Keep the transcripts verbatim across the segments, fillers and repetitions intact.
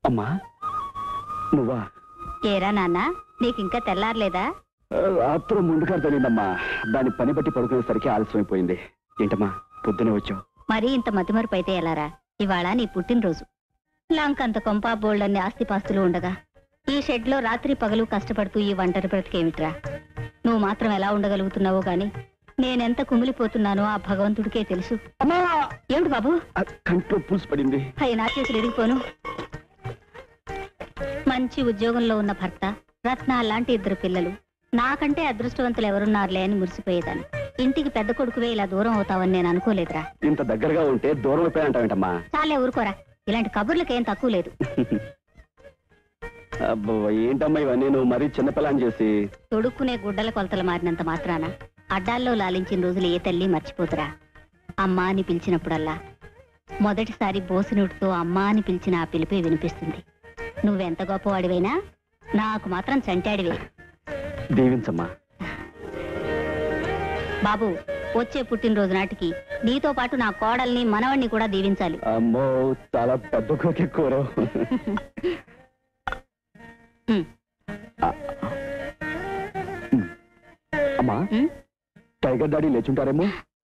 అమ్మా నువ్వా? ఏరా నాన్న, నీకు ఇంకా తెల్లారలేదా? అప్పుడు ముందుగా తెలియదమ్మా, దాని పని బట్టి పడుకునేసరికి ఆలస్యమైపోయింది. ఏంటమ్మా పొద్దునే వచ్చావు? మరీ ఇంత మతిమరుపు అయితే ఎలారా? ఇవాళ నీ పుట్టినరోజు. లాంకంత కొంప బోల్డన్ని ఆస్తిపాస్తులు ఉండగా ఈ షెడ్ లో రాత్రి పగలు కష్టపడుతూ ఈ ఒంటరి బ్రతికేమిట్రా? నువ్వు మాత్రం ఎలా ఉండగలుగుతున్నావో గాని నేనెంత కుమిలిపోతున్నానో ఆ భగవంతుడికే తెలుసు. ఏమిటి బాబు? కంట్లో పూసి పడింది. అయ్యి నా చేతులు ఎదిగిపోను. మంచి ఉద్యోగంలో ఉన్న భర్త, రత్న లాంటి ఇద్దరు పిల్లలు, నాకంటే అదృష్టవంతులు ఎవరున్నారులే అని మురిసిపోయేదాన్ని. ఇంటికి పెద్ద కొడుకువే ఇలా దూరం అవుతావని నేను అనుకోలేదురా. ఇంత దగ్గరగా ఉంటే దూరం అయిపోయాయంటావేంటమ్మా? చాలే ఊరుకోరా, ఇలాంటి కబుర్లకేం తక్కువ లేదు. ఏంటమ్మా ఇవన్నీ నువ్వు మరీ చిన్నపిల్లని చేసి? తొడుక్కునే గుడ్డల కొలతలు మారినంత మాత్రాన అడ్డాల్లో లాలించిన రోజులు ఏ తల్లి మర్చిపోతురా? అమ్మా అని పిలిచినప్పుడల్లా మొదటిసారి బోసినోటితో అమ్మా అని పిలిచిన ఆ పిలిపే వినిపిస్తుంది. నువ్వెంత గొప్పవాడివైనా నాకు మాత్రం చంటాడివే. దీవించమ్మా. బాబు, వచ్చే పుట్టినరోజు నాటికి నీతో పాటు నా కోడల్ని మనవణ్ణి కూడా దీవించాలి. అమ్మో, చాలా పెద్ద కోకే కూర. అమ్మా, టైగర్ డాడీ లేచుంటారేమో.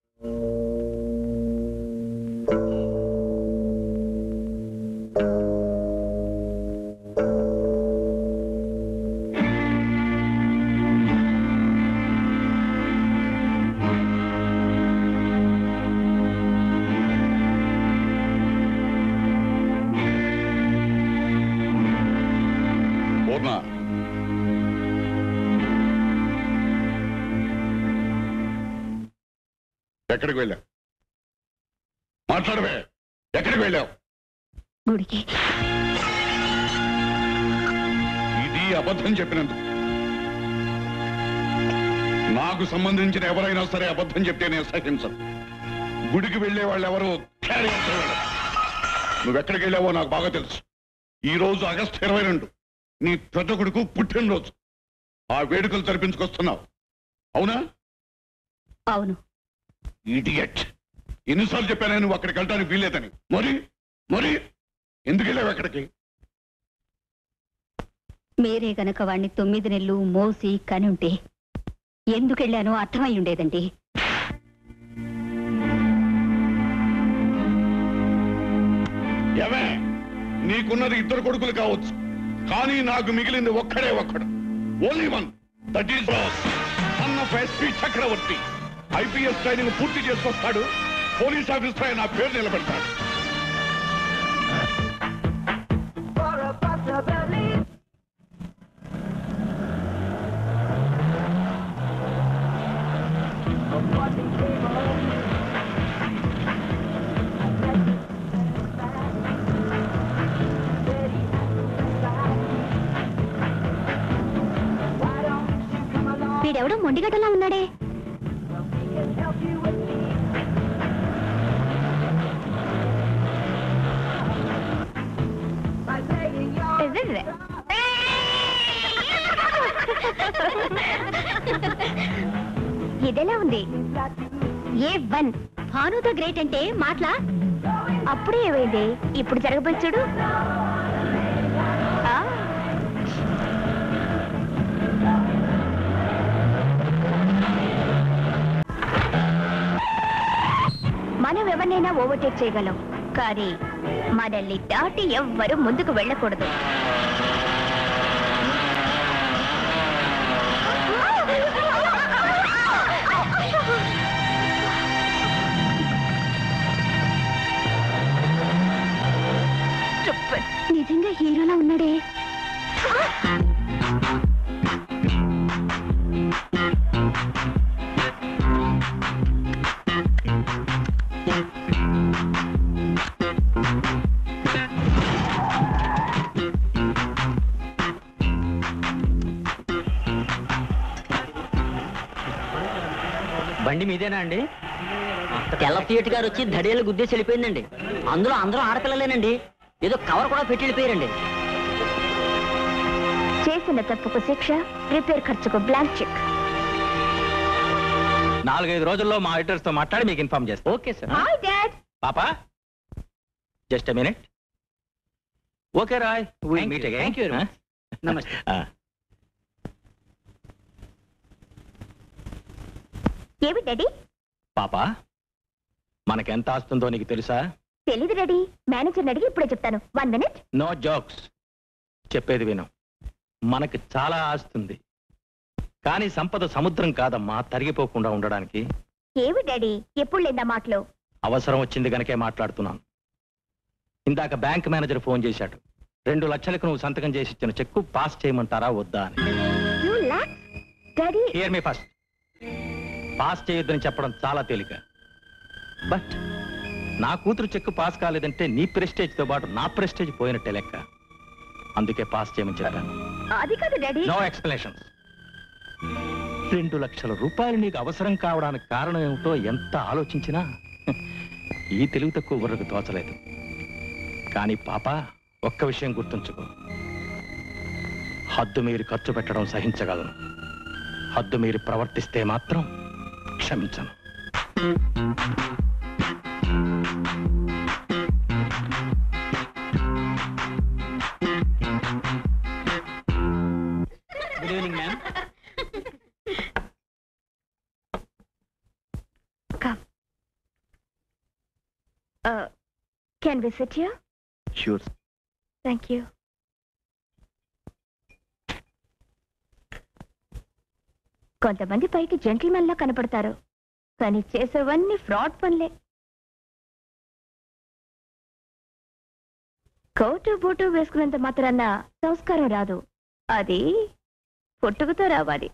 ఎక్కడికి వెళ్ళావు? మాట్లాడవే, ఎక్కడికి వెళ్ళావు? గుడికి. ఇది అబద్ధం చెప్పినందుకు. నాకు సంబంధించిన ఎవరైనా సరే అబద్ధం చెప్తే నేను సహించను. గుడికి వెళ్లే వాళ్ళు ఎవరు నువ్వెక్కడికి వెళ్ళావో నాకు బాగా తెలుసు. ఈ రోజు ఆగస్టు ఇరవై రెండు నీ పెద్ద కొడుకు పుట్టినరోజు. ఆ వేడుకలు జరిపించుకొస్తున్నావు, అవునా? అవును. ఇడియట్, ఎన్నిసార్లు చెప్పాను నువ్వు అక్కడికి వెళ్ళడానికి వీల్లేదని? మరి మరి ఎందుకు వెళ్ళావు అక్కడికి? మీరే గనక వాణ్ణి తొమ్మిది నెలలు మోసి కనుంటే ఎందుకెళ్ళానో అర్థమై ఉండేదండి. ఏమే, నీకున్నది ఇద్దరు కొడుకులు కావచ్చు, కానీ నాకు మిగిలింది ఒక్కడే ఒక్కడు. Only one. That is son of SP Chakravarthi. IPS training పూర్తి చేసుకొస్తాడు, పోలీస్ ఆఫీసర్ నా పేరు నిలబెడతాడు. వీడెవడో మొండిగడ్డలా ఉన్నాడే. ఇదెలా ఉంది? A one Bhanu the great అంటే మాటలా? అప్పుడే ఏమైంది? ఇప్పుడు జరగబోయి చూడు. మనం ఎవరినైనా ఓవర్టేక్ చేయగలం, కానీ మనల్ని దాటి ఎవ్వరూ ముందుకు వెళ్ళకూడదు. నిజంగా హీరోలా ఉన్నాడే. బండి మీదేనా అండి? తెల్ల థియేటర్ గారు వచ్చి ధడేలు గుద్దేసి వెళ్ళిపోయిందండి. అందులో అందరూ ఆడపిల్లలేనండి. ఏదో కవర్ కూడా పెట్టి వెళ్ళిపోయారండి. చేసిన తప్పుకు శిక్ష, రిపేర్ ఖర్చుకు బ్లాంక్ చెక్. నాలుగైదు రోజుల్లో మా ఎడిటర్స్ తో మాట్లాడి మీకు ఇన్ఫార్మ్ చేస్తాను. Okay sir. Hi dad. పాపా, just a minute. Okay Roy Thank you. Thank you very much. నమస్తే. ఏమి డాడీ? పాప మనకెంత ఆస్తుందో నీకు తెలుసా? తెలీదు డాడీ. మేనేజర్ని అడిగి ఇప్పుడే చెప్తాను. One minute. No jokes. చెప్పేది విను. మనకి చాలా ఆస్తుంది, కానీ సంపద సముద్రం కాదమ్మా తరిగిపోకుండా ఉండడానికి. ఏమి డాడీ ఎప్పుడు లేదా మాటలు? అవసరం వచ్చింది గనకే మాట్లాడుతున్నాను. ఇందాక బ్యాంక్ మేనేజర్ ఫోన్ చేశాడు. రెండు లక్షలకు నువ్వు సంతకం చేసి ఇచ్చిన చెక్కు పాస్ చేయమంటారా వద్దా అని. You laugh? Daddy hear me first. Pass చేయొద్దని చెప్పడం చాలా తేలిక, బట్ నా కూతురు చెక్కు పాస్ కాలేదంటే నీ ప్రెస్టేజ్ తో పాటు నా ప్రెస్టేజ్ పోయినట్టే లెక్క. అందుకే పాస్ చేయమని చెప్పాను. అది కాదు డాడీ. No explanations. రెండు లక్షల రూపాయలు నీకు అవసరం కావడానికి కారణం ఏమిటో ఎంత ఆలోచించినా ఈ తెలివి తక్కువ బుర్రకు తోచలేదు. కానీ పాప, ఒక్క విషయం గుర్తుంచుకో, హద్దు మీరి ఖర్చు పెట్టడం సహించగలను, హద్దు మీరి ప్రవర్తిస్తే మాత్రం క్షమించను. Good evening ma'am. Can we sit here? Sure. Thank you. కొంతమంది పైకి జెంటిల్మెన్ లా కనపడతారు, కానీ చేసేవన్నీ ఫ్రాడ్ పనులే. కోటు బూటు వేసుకున్నంత మాత్రాన సంస్కారం రాదు, అది పుట్టుకతో రావాలి.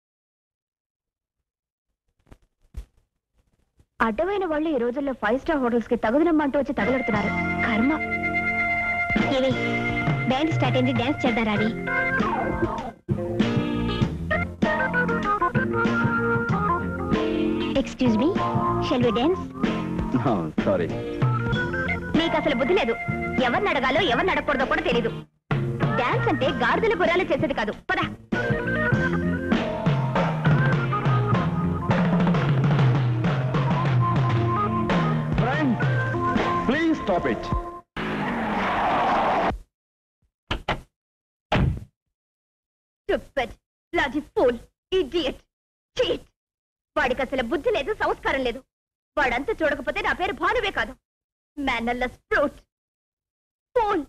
అడ్డమైన వాళ్ళు ఈ రోజుల్లో ఫైవ్ స్టార్ హోటల్స్ కి తగుదనమ్మంటూ వచ్చి తగులెడుతున్నారు. కర్మ. ఏవి బ్యాండ్ స్టార్ట్ అయింది, డాన్స్ చేద్దారా? అది excuse me, shall we dance? No, sorry. మీకు అసలు బుద్ధి లేదు. ఎవరిని అడగాలో ఎవరిని అడగకూడదో కూడా తెలీదు. డాన్స్ అంటే గాడిదల గుర్రాలు చేసేది కాదు. పద. Friend, please stop it. Stupid, bloody fool, idiot, cheat. వాడికి అసలు బుద్ధి లేదు, సంస్కారం లేదు. వాడంతా చూడకపోతే నా పేరు భానువే కాదు. Mannerless fruit, fool.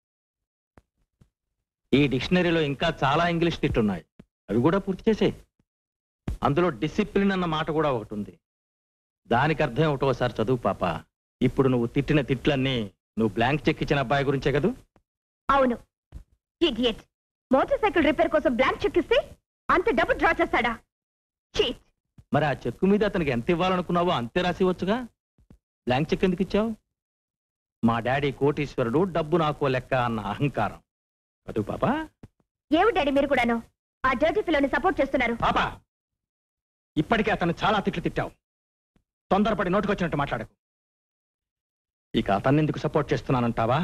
ఈ డిక్షనరీలో ఇంకా చాలా ఇంగ్లీష్ తిట్టున్నాయి, అవి కూడా పూర్తి చేసే. అందులో డిసిప్లిన్ అన్న మాట కూడా ఒకటి ఉంది. దానికి అర్థం ఏమిటో ఒకసారి చదువు పాప. ఇప్పుడు నువ్వు తిట్టిన తిట్లన్నీ నువ్వు బ్లాంక్ చెక్ ఇచ్చిన అబ్బాయి గురించే కదూ? అవును. ఇడియట్. మోటార్ సైకిల్ రిపేర్ కోసం బ్లాంక్ చెక్ ఇస్తే అంత డబ్బు డ్రా చేస్తాడా? చీట్. మరి ఆ చెక్కు మీద అతనికి ఎంత ఇవ్వాలనుకున్నావో అంతే రాసివచ్చుగా. బ్లాంక్ చెక్ ఎందుకు ఇచ్చావు? మా డాడీ కోటీశ్వరుడు, డబ్బు నాకో లెక్క అన్న అహంకారం కదూ పాప? ఏమి డాడీ మీరు కూడాను ఆ డర్టీ ఫిలోని సపోర్ట్ చేస్తున్నారు? పాప, ఇప్పటికే అతను చాలా తిట్లు తిట్టావు. తొందరపడి నోటుకొచ్చినట్టు మాట్లాడకు. ఇక అతన్ని ఎందుకు సపోర్ట్ చేస్తున్నానంటావా?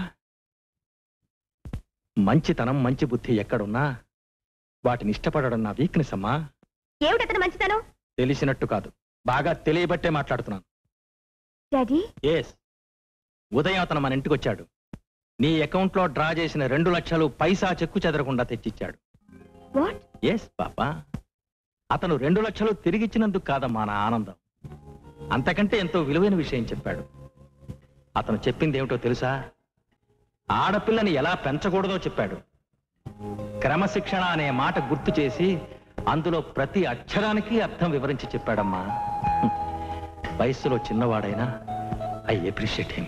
మంచితనం, మంచి బుద్ధి ఎక్కడున్నా వాటిని ఇష్టపడడం నా వీక్నెస్ అమ్మా. ఏమిటి అతను మంచితనం? తెలిసినట్టు కాదు, బాగా తెలియబట్టే మాట్లాడుతున్నాను. డాడీ, ఎస్, ఉదయం అతను మన ఇంటికి వచ్చాడు. నీ అకౌంట్ లో డ్రా చేసిన రెండు లక్షలు పైసా చెక్కు చెదరకుండా తెచ్చిచ్చాడు. వాట్? ఎస్ పాపా, అతను రెండు లక్షలు తిరిగిచ్చినందుకు కాదమ్మా నా ఆనందం, అంతకంటే ఎంతో విలువైన విషయం చెప్పాడు. అతను చెప్పింది ఏమిటో తెలుసా? ఆడపిల్లని ఎలా పెంచకూడదో చెప్పాడు. క్రమశిక్షణ అనే మాట గుర్తు చేసి అందులో ప్రతి అక్షరానికి అర్థం వివరించి చెప్పాడమ్మా. వయస్సులో చిన్నవాడైనా ఐ అప్రిషియేట్ హిమ్.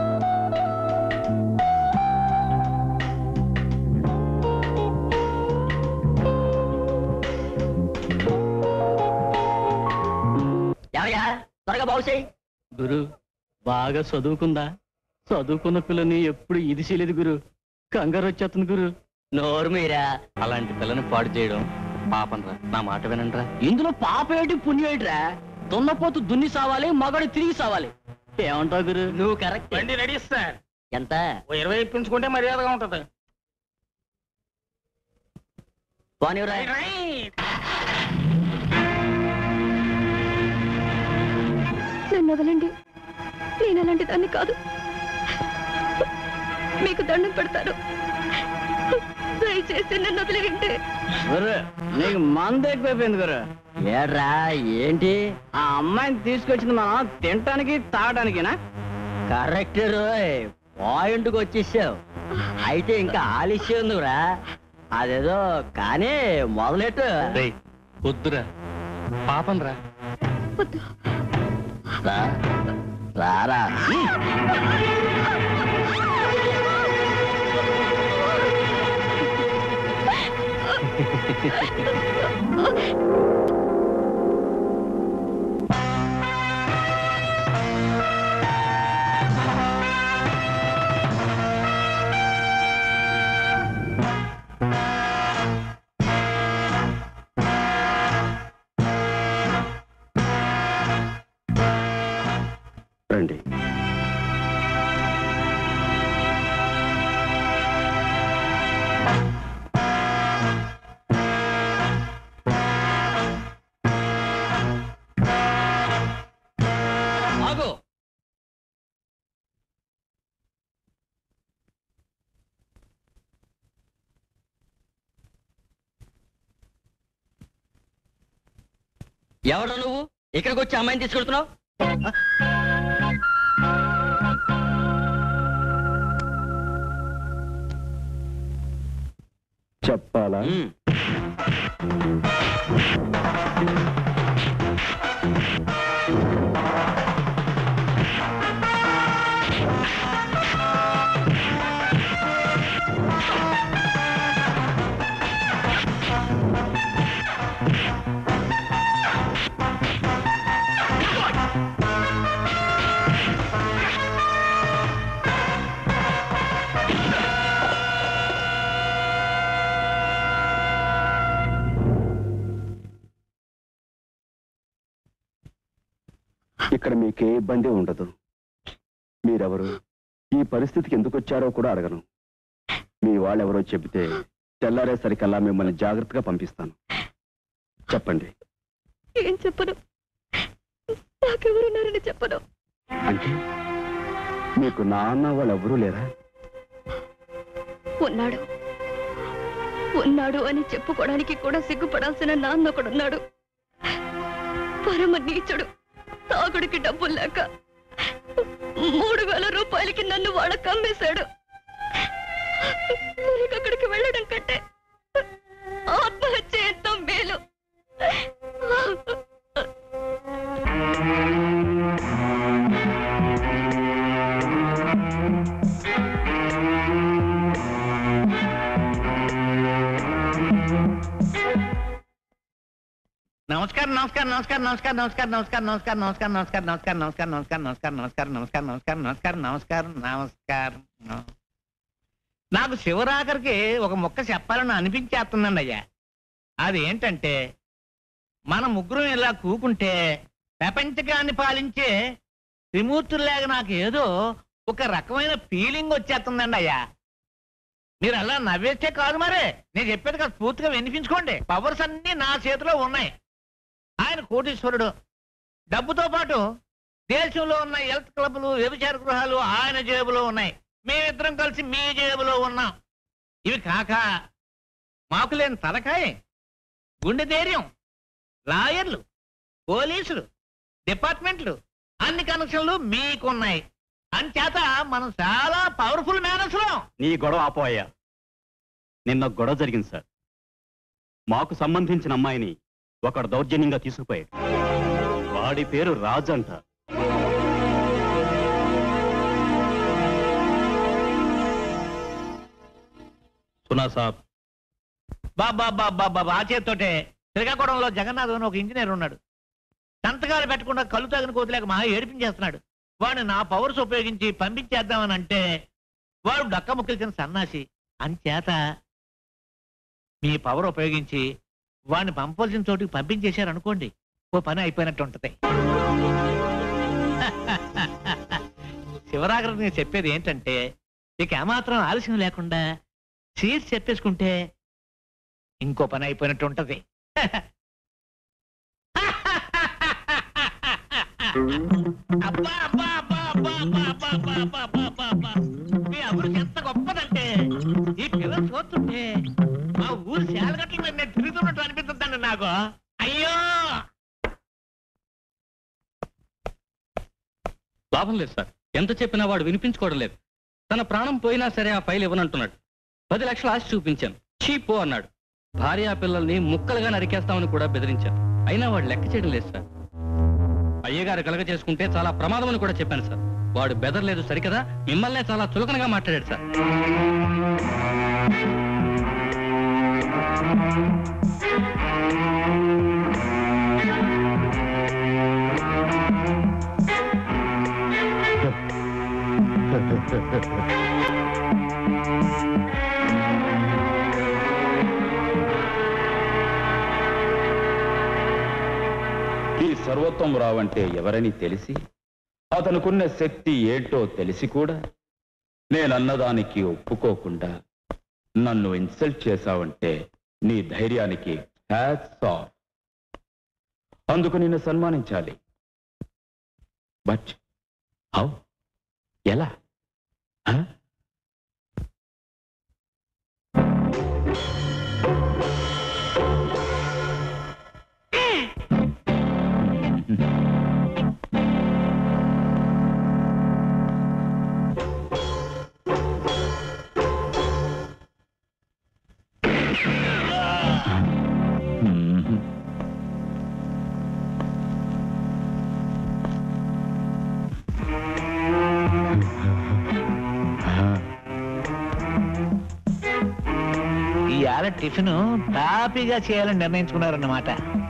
ఎవరయ్యా త్వరగా బాగు చేయి. గురు బాగా చదువుకుందా? చదువుకున్న పిల్లని ఎప్పుడు ఇది చేయలేదు గురు. కంగారు వచ్చేస్తుంది గురు. నోరు మీరా. అలాంటి పిల్లని పాడు చేయడం పాపనరా. నా మాట వినండిరా. ఇందులో పాప ఏంటి పుణ్యం ఏంటిరా? దున్నపోతు దున్ని సావాలి, మగడు తిరిగి సావాలి. ఏమంటావు గురు? నువ్వు కరెక్ట్. బండి రెడీ సార్. ఎంత? ఓ ఇరవై ఇప్పించుకుంటే మర్యాదగా ఉంటది. పోనివ్వరా. నన్ను వదలండి, నేను అలాంటి దాన్ని కాదు. మీకు దండం పెడతాను, దయచేసి నన్ను వదిలేయండి. గురు నీకు మందు ఎక్కువైపోయింది గురు. ఏడ్రా ఏంటి ఆ అమ్మాయిని తీసుకొచ్చింది మనం తినటానికి తాగడానికినా? కరెక్ట్ రోయ్, పాయింట్కి వచ్చేసావు. అయితే ఇంకా ఆలస్యం ఉందిరా, అదేదో కానీ మొదలెట్టు. వద్దురా, పాపం రా. రా, రారా. రండి. ఆగు. ఎవరు నువ్వు? ఇక్కడికి వచ్చి అమ్మాయిని తీసుకెళ్తున్నావు? చెప్పాలా? ఇక్కడ మీకే ఇబ్బంది ఉండదు. మీరెవరు, ఈ పరిస్థితికి ఎందుకు వచ్చారో కూడా అడగను. మీ వాళ్ళెవరో చెబితే తెల్లారేసరికల్లా మిమ్మల్ని జాగ్రత్తగా పంపిస్తాను. చెప్పండి. ఏం చెప్పను, నాకెవరున్నారని చెప్పను. అంటే మీకు నాన్న వాళ్ళు ఎవరూ లేరా? ఉన్నాడు ఉన్నాడు అని చెప్పుకోవడానికి కూడా సిగ్గుపడాల్సిన నాన్న ఒకడున్నాడు. పరమ నీచుడు, తాగుడికి డబ్బులు లేక మూడు వేల రూపాయలకి నన్ను వాళ్ళ కమ్మేశాడు. నేను అక్కడికి వెళ్ళడం కంటే ఆత్మహత్య ఎంతో మేలు. నమస్కారం నమస్కారం నమస్కారం నమస్కారం నమస్కారం నమస్కారం నమస్కారం నమస్కారం నమస్కారం నమస్కారం నమస్కారం నమస్కారం నమస్కారం నమస్కారం నమస్కారం నమస్కారం నమస్కారం నమస్కారం నమస్కారం. నాకు శివరాకరికి ఒక మొక్క చెప్పాలని అనిపించేస్తుందండి అయ్యా. అది ఏంటంటే, మన ముగ్గురం ఇలా కూకుంటే ప్రపంచకాన్ని పాలించే త్రిమూర్తుల్లాగా నాకు ఏదో ఒక రకమైన ఫీలింగ్ వచ్చేస్తుందండి అయ్యా. మీరు అలా నవ్వేస్తే కాదు, మరే నేను చెప్పేది కాదు, పూర్తిగా వినిపించుకోండి. పవర్స్ అన్ని నా చేతిలో ఉన్నాయి. ఆయన కోటీశ్వరుడు, డబ్బుతో పాటు దేశంలో ఉన్న హెల్త్ క్లబ్లు, వ్యభిచార గృహాలు ఆయన జేబులో ఉన్నాయి. మేమిద్దరం కలిసి మీ జేబులో ఉన్నాం. ఇవి కాక మాకు లేని తలకాయ, గుండె ధైర్యం, లాయర్లు, పోలీసులు, డిపార్ట్మెంట్లు, అన్ని కనెక్షన్లు మీకున్నాయి. అంచేత మనం చాలా పవర్ఫుల్ మేనర్స్. నీ గొడవ ఆపోయా. నిన్న గొడవ జరిగింది సార్. మాకు సంబంధించిన అమ్మాయిని ఒకడు దౌర్జన్యంగా తీసుకుపోయాడు. వాడి పేరు రాజ్ అంట. సునా సాబ్, బాబా బాబా బాబా ఆ చేతితోటే శ్రీకాకుళంలో జగన్నాథ్ అని ఒక ఇంజనీర్ ఉన్నాడు. సంతకాలు పెట్టకుండా కళ్ళు తగిన కోతలేక మహా ఏడిపించేస్తున్నాడు. వాడిని నా పవర్స్ ఉపయోగించి పంపించేద్దామని అంటే వాడు డక్క ముక్కలిసిన సన్నాసి. అంచేత మీ పవర్ ఉపయోగించి వాడిని పంపాల్సిన చోటుకి పంపించేశారనుకోండి, ఓ పని అయిపోయినట్టు ఉంటది. శివరాగర్ నేను చెప్పేది ఏంటంటే, ఇక ఏమాత్రం ఆలస్యం లేకుండా సీట్స్ చెప్పేసుకుంటే ఇంకో పని అయిపోయినట్టు ఉంటది. అబ్బా అబ్బా అబ్బా అబ్బా అబ్బా అబ్బా అబ్బా అబ్బా అబ్బా అబ్బా. మీ అభివృద్ధి ఎంత గొప్ప చూస్తుంటే మా ఊరు శాలగట్ల మీద నేను తిరుగుతున్నట్టు అనిపిస్తుందండి నాకు. అయ్యో లాభం లేదు సార్, ఎంత చెప్పినా వాడు వినిపించుకోవడం లేదు. తన ప్రాణం పోయినా సరే ఆ ఫైల్ ఇవ్వనంటున్నాడు. పది లక్షల ఆశ చూపించాను, చీపో అన్నాడు. భార్యా పిల్లల్ని ముక్కలుగా నరికేస్తామని కూడా బెదిరించాను. అయినా వాడు లెక్క చేయడం లేదు సార్. అయ్యగారు కలగ చేసుకుంటే చాలా ప్రమాదం అని కూడా చెప్పాను సార్. వాడు బెదరలేదు సరికదా, మిమ్మల్నే చాలా చులకనగా మాట్లాడాడు సార్. ఈ సర్వోత్తమరావు అంటే ఎవరని తెలిసి, అతనుకున్న శక్తి ఏంటో తెలిసి కూడా నేనన్నదానికి ఒప్పుకోకుండా నన్ను ఇన్సల్ట్ చేశావంటే నీ ధైర్యానికి హ్యాట్స్ ఆఫ్. అందుకు నిన్ను సన్మానించాలి. But how? ఎలా? ఆ? ఇవాళ టిఫిన్ టాపీగా చేయాలని నిర్ణయించుకున్నారన్నమాట.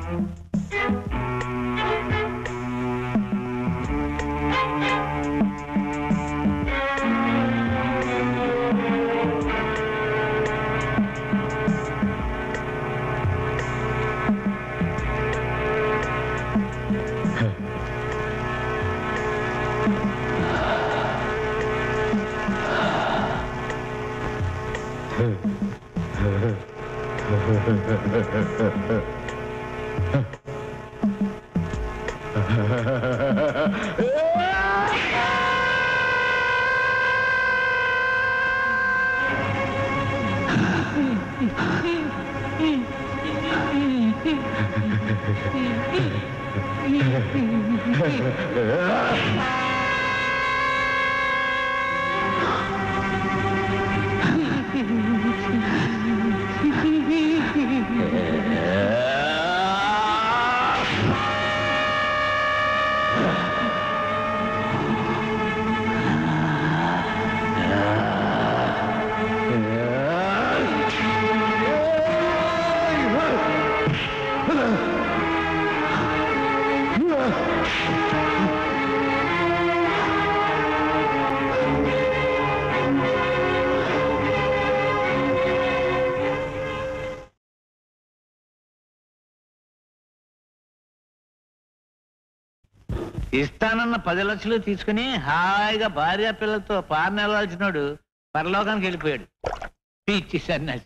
ఇస్తానన్న పది లక్షలు తీసుకుని హాయిగా భార్య పిల్లలతో పారనెలవాల్సినోడు పరలోకానికి వెళ్ళిపోయాడు. పిచ్చి సన్నాసి.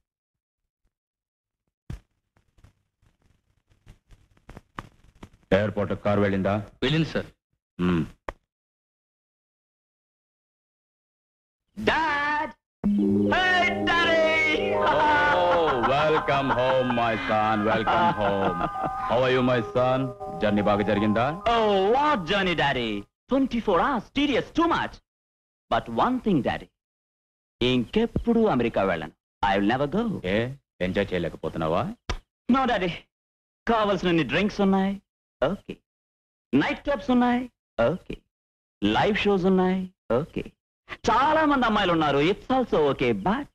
ఎయిర్పోర్ట్ కారు వెళ్ళిందా? వెళ్ళింది sir. Dad! Hey, Daddy! Welcome home my son, welcome home. How are you my son? Journey బాగా జరిగిందా? Oh, what journey, Daddy? twenty-four hours, tedious, too much. But one thing, Daddy. ఇంకెప్పుడు America వెళ్ళను. I will never go. ఏ enjoy చేయలేకపోతున్నావా? No, Daddy. కావలసినన్ని drinks ఉన్నాయి. Okay. Night clubs ఉన్నాయి. Okay. Live shows ఉన్నాయి. ఓకే. చాలా మంది అమ్మాయిలు ఉన్నారు. It's also okay. బట్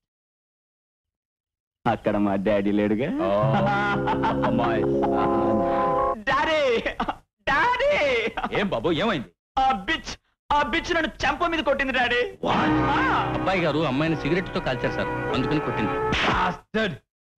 అక్కడ మా డాడీ లేడుగా. My son. డాడీ! డాడీ! ఏం బాబు, ఏమైంది? ఆ బిచ్ ఆ బిచ్ నన్ను చెంప మీద కొట్టింది డాడీ. అబ్బాయి గారు అమ్మాయిని సిగరెట్ తో కాల్చారు సార్, అందుకని కొట్టింది. Bastard!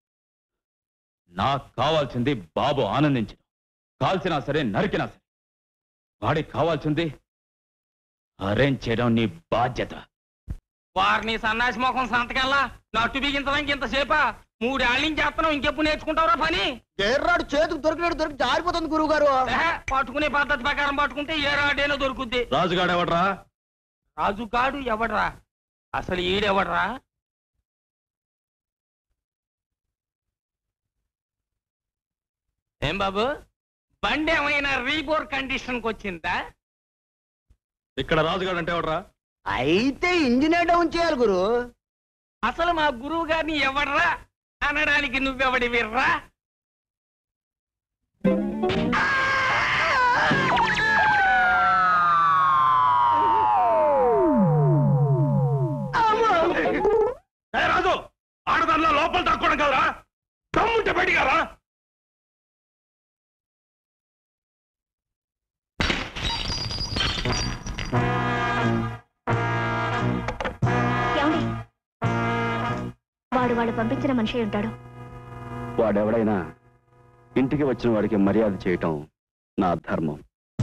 నాకు కావాల్సింది బాబు ఆనందించడం. కాల్చినా సరే, నరికినా సరే. వాడికి కావాల్సింది అరేంజ్ చేయడం నీ బాధ్యత. వారిని సన్నాసి మొఖం సంతకెళ్ళా నట్టు బిగించడానికి ఇంతసేపా? మూడేళ్ళ నుంచి చేస్తున్నావు, ఇంకెప్పుడు నేర్చుకుంటావురా పని? ఎర్రాడు చేతికి దొరికినట్టు దొరికి జారిపోతుంది గురువు గారు. పట్టుకునే పద్ధతి ప్రకారం పట్టుకుంటే ఏ రాడేనో దొరుకుద్ది. రాజుగాడు ఎవడ్రా? రాజుగాడు ఎవడ్రా? అసలు ఈడెవడ్రా? ఏం బాబు బండి ఏమైనా రీబోర్ కండిషన్ కి వచ్చిందా? ఇక్కడ రాజుగారు అంటే ఎవడరా? అయితే ఇంజినే డౌన్ చేయాలి గురు. అసలు మా గురువు గారిని ఎవడ్రా అనడానికి నువ్వెవడి విర్రా? రాజు ఆడదానిలో లోపల తక్కువడం కదరా, దమ్ముంటే బయటికారా? వాడు వాడు పంపించిన మనిషి ఉంటాడు. వాడెవడైనా ఇంటికి వచ్చిన వాడికి మర్యాద చేయటం నా ధర్మం.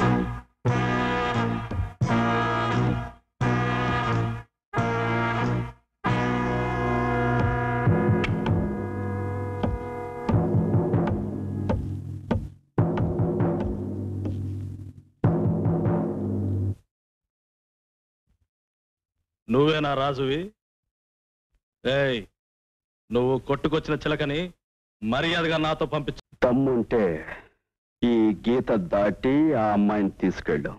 నువ్వేనా రాజువి? ఏయ్, నువ్వు కొట్టుకొచ్చిన చిలకని మర్యాదగా నాతో పంపించు. దమ్ముంటే ఈ గీత దాటి ఆ అమ్మాయిని తీసుకెళ్ళు.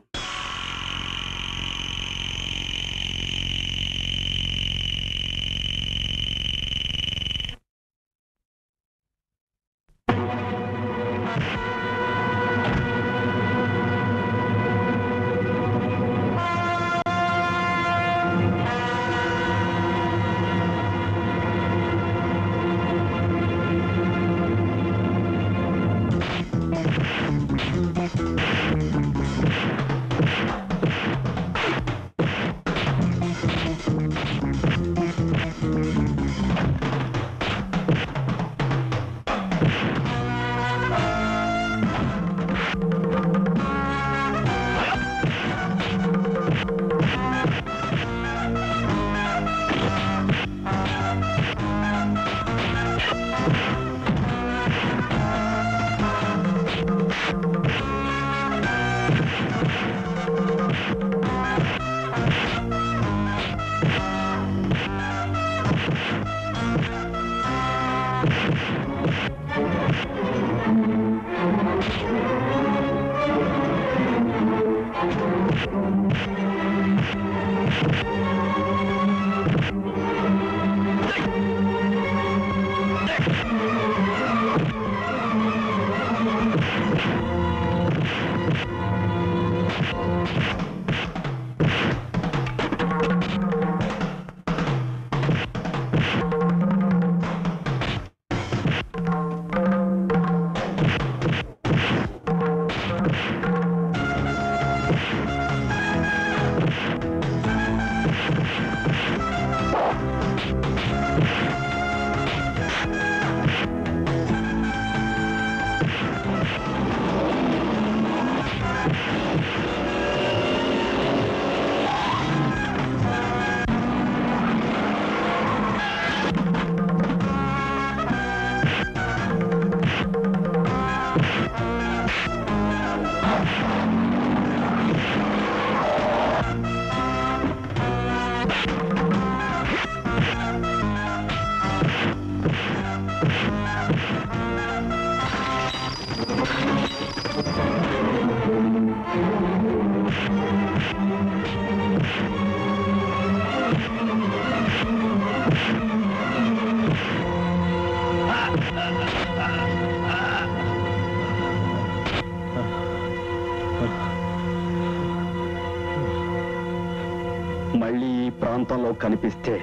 మళ్ళీ ఈ ప్రాంతంలో కనిపిస్తే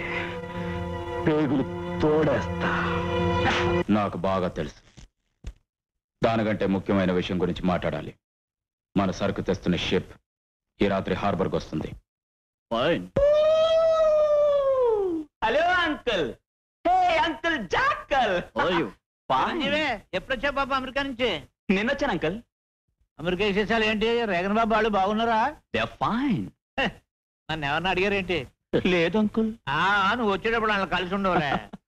పేగులు తోడేస్తా. నాకు బాగా తెలుసు. దానికంటే ముఖ్యమైన విషయం గురించి మాట్లాడాలి. మన సరుకు తెస్తున్న షిప్ ఈ రాత్రి హార్బర్కి వస్తుంది. Hello uncle. Hey uncle jackal. ఎప్పుడొచ్చా బాబు అమెరికా నుంచి? నిన్నొచ్చాను అంకుల్. అమెరికా విశేషాలు ఏంటి? రేగన్ బాబు వాళ్ళు బాగున్నారా? They are fine. నన్ను ఎవరన్నా అడిగారేంటి? లేదు అంకుల్. ఆ నువ్వు వచ్చేటప్పుడు వాళ్ళని కలిసి ఉండవులే.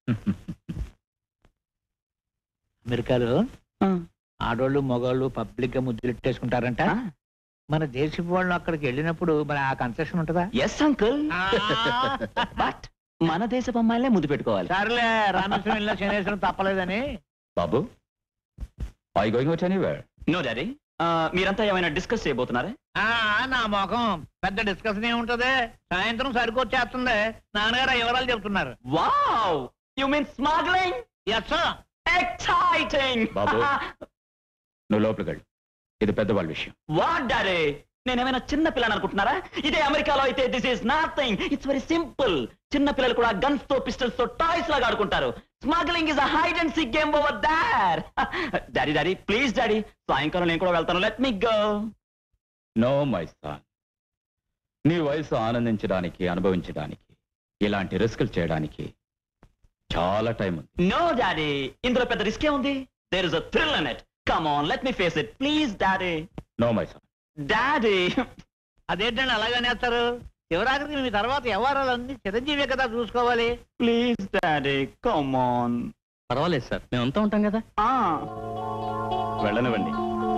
అమెరికాలో ఆడోళ్ళు మగవాళ్ళు పబ్లిక్ గా ముద్దులెట్టేసుకుంటారంట. మన దేశపు వాళ్ళు అక్కడికి వెళ్ళినప్పుడు మరి ఆ కన్సెషన్ ఉంటుందా? Yes uncle. బట్ మన దేశపు అమ్మాయిలే ముద్దు పెట్టుకోవాలి. సర్లే రామేశ్వరం వెళ్ళిన శనేశ్వరం తప్పలేదని. బాబు I going out anywhere? No daddy. మీరంతా ఏమైనా డిస్కస్ చేయబోతున్నారా? ఆ, నా మొఖం పెద్ద డిస్కషన్ ఏముంటది, సాయంత్రం సరికొచ్చేస్తుంది. నాన్నగారు వివరాలు చెప్తున్నారు. Wow, you mean smuggling? Yes sir. Exciting. బాబు నువ్వు లోపలికి వెళ్ళు, ఇది పెద్దవాళ్ళ విషయం. వాట్ డాడీ, నేనేమైనా చిన్న పిల్లని అనుకుంటున్నారా? ఇదే అమెరికాలో అయితే this is nothing, it's very simple. చిన్న పిల్లలు కూడా గన్స్ తో పిస్టల్స్ తో టాయ్స్ లాగా ఆడుకుంటారు. Smuggling is a hide and seek game over there. Daddy daddy please daddy, సాయంకాలం నేను కూడా వెళ్తాను. Let me go. No my son, నీ వయసు ఆనందించడానికి, అనుభవించడానికి, ఇలాంటి రిస్కులు చేయడానికి చాలా టైం ఉంది. నో డాడీ, ఇందులో పెద్ద రిస్క్ ఏముంది? There is a thrill in it. Come on, let me face it please daddy. No my son. Daddy అదేంటండి అలాగనేస్తారు? శివరాత్రికి మీ తర్వాత వ్యవహారాలన్నీ చిరంజీవి కదా చూసుకోవాలి. Please daddy come on. పర్వాలేదు సార్, మేమంతా ఉంటాం కదా. వెళ్ళనివ్వండి.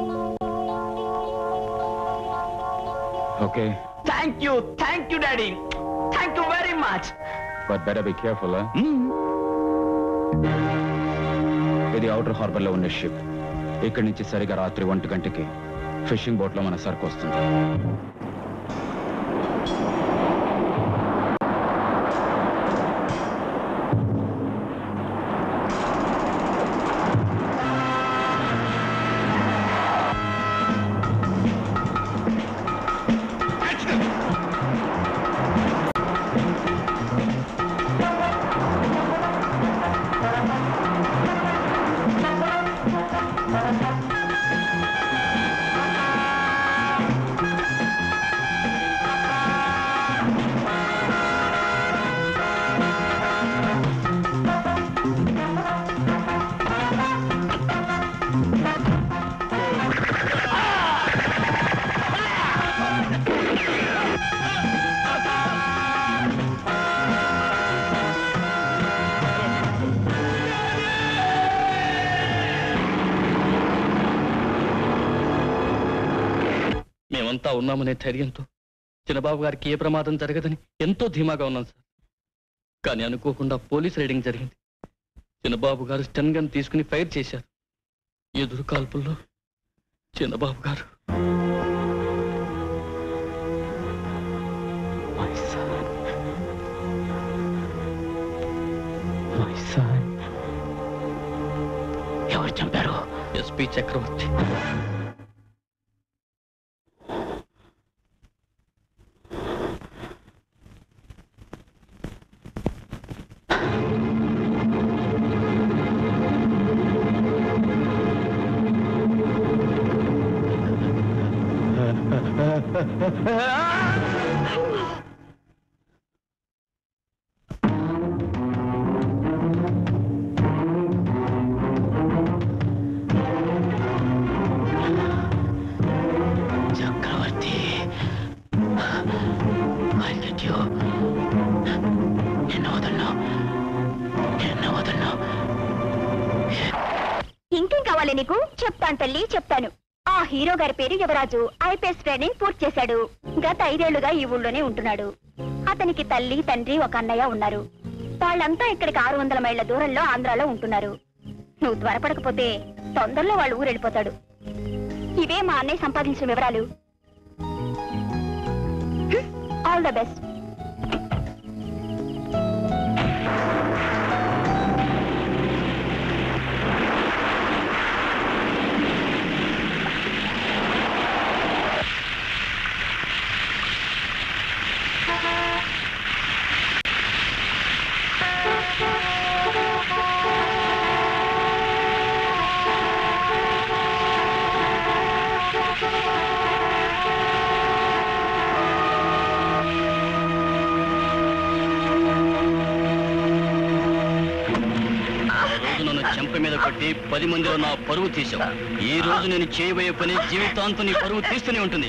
Okay. Thank you thank you daddy, thank you very much. But better be careful. ఇది అవుటర్ హార్బర్ లో ఉన్న షిప్. ఇక్కడి నుంచి సరిగా రాత్రి ఒంటి గంటకి ఫిషింగ్ బోట్ లో మన సరుకు వస్తుంది. మేమంతా ఉన్నామనే ధైర్యంతో చిన్నబాబు గారికి ఏ ప్రమాదం జరగదని ఎంతో ధీమాగా ఉన్నాం సార్. కానీ అనుకోకుండా పోలీస్ రైడింగ్ జరిగింది. చిన్నబాబు గారు స్టన్ గన్ తీసుకుని ఫైర్ చేశారు. ఎదురు కాల్పుల్లో చిన్నబాబు గారు ఎవరు చంపారు? ఎస్పీ చక్రవర్తి. చక్రవర్తి, ఎన్నో వదలను, ఎన్నో వదలను. ఇంకేం కావాలి నీకు? చెప్తాను తల్లి చెప్తాను. ఆ హీరో గారి పేరు యువరాజు. ఐపీఎస్ ట్రైనింగ్ పూర్తి చేశాడు. గత ఐదేళ్లుగా ఈ ఊళ్ళోనే ఉంటున్నాడు. అతనికి తల్లి తండ్రి ఒక అన్నయ్య ఉన్నారు. వాళ్ళంతా ఇక్కడికి ఆరు వందల మైళ్ళ దూరంలో ఆంధ్రాలో ఉంటున్నారు. నువ్వు త్వరపడకపోతే తొందరలో వాళ్ళు ఊరు వెళ్ళిపోతాడు. ఇవే మా అన్నయ్య సంపాదించిన వివరాలు. All the best. చెంప మీద కొట్టి పది మందిలో నా పరువు తీశావు. ఈ రోజు నేను చేయబోయే పని జీవితాంతం నీ పరువు తీస్తూనే ఉంటుంది.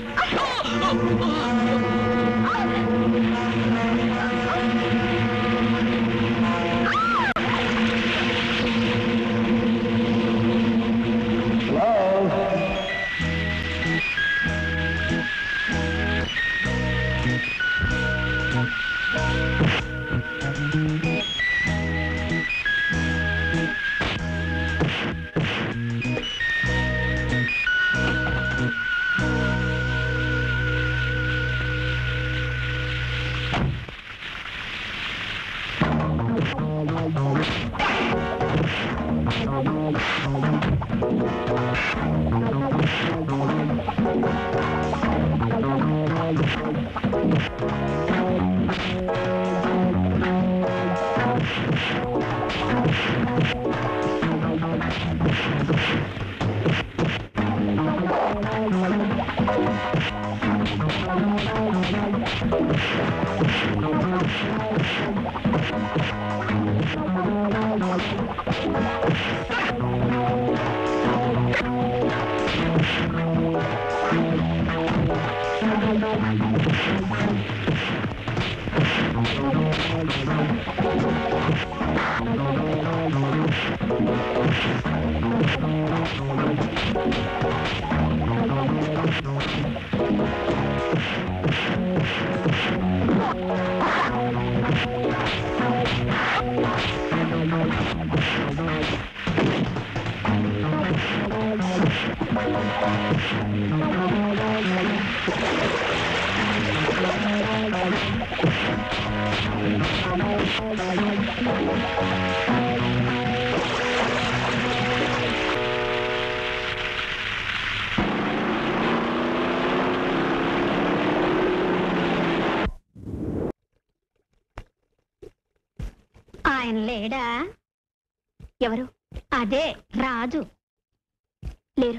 ఆయన లేడా? ఎవరు? అదే రాజు. లేరు.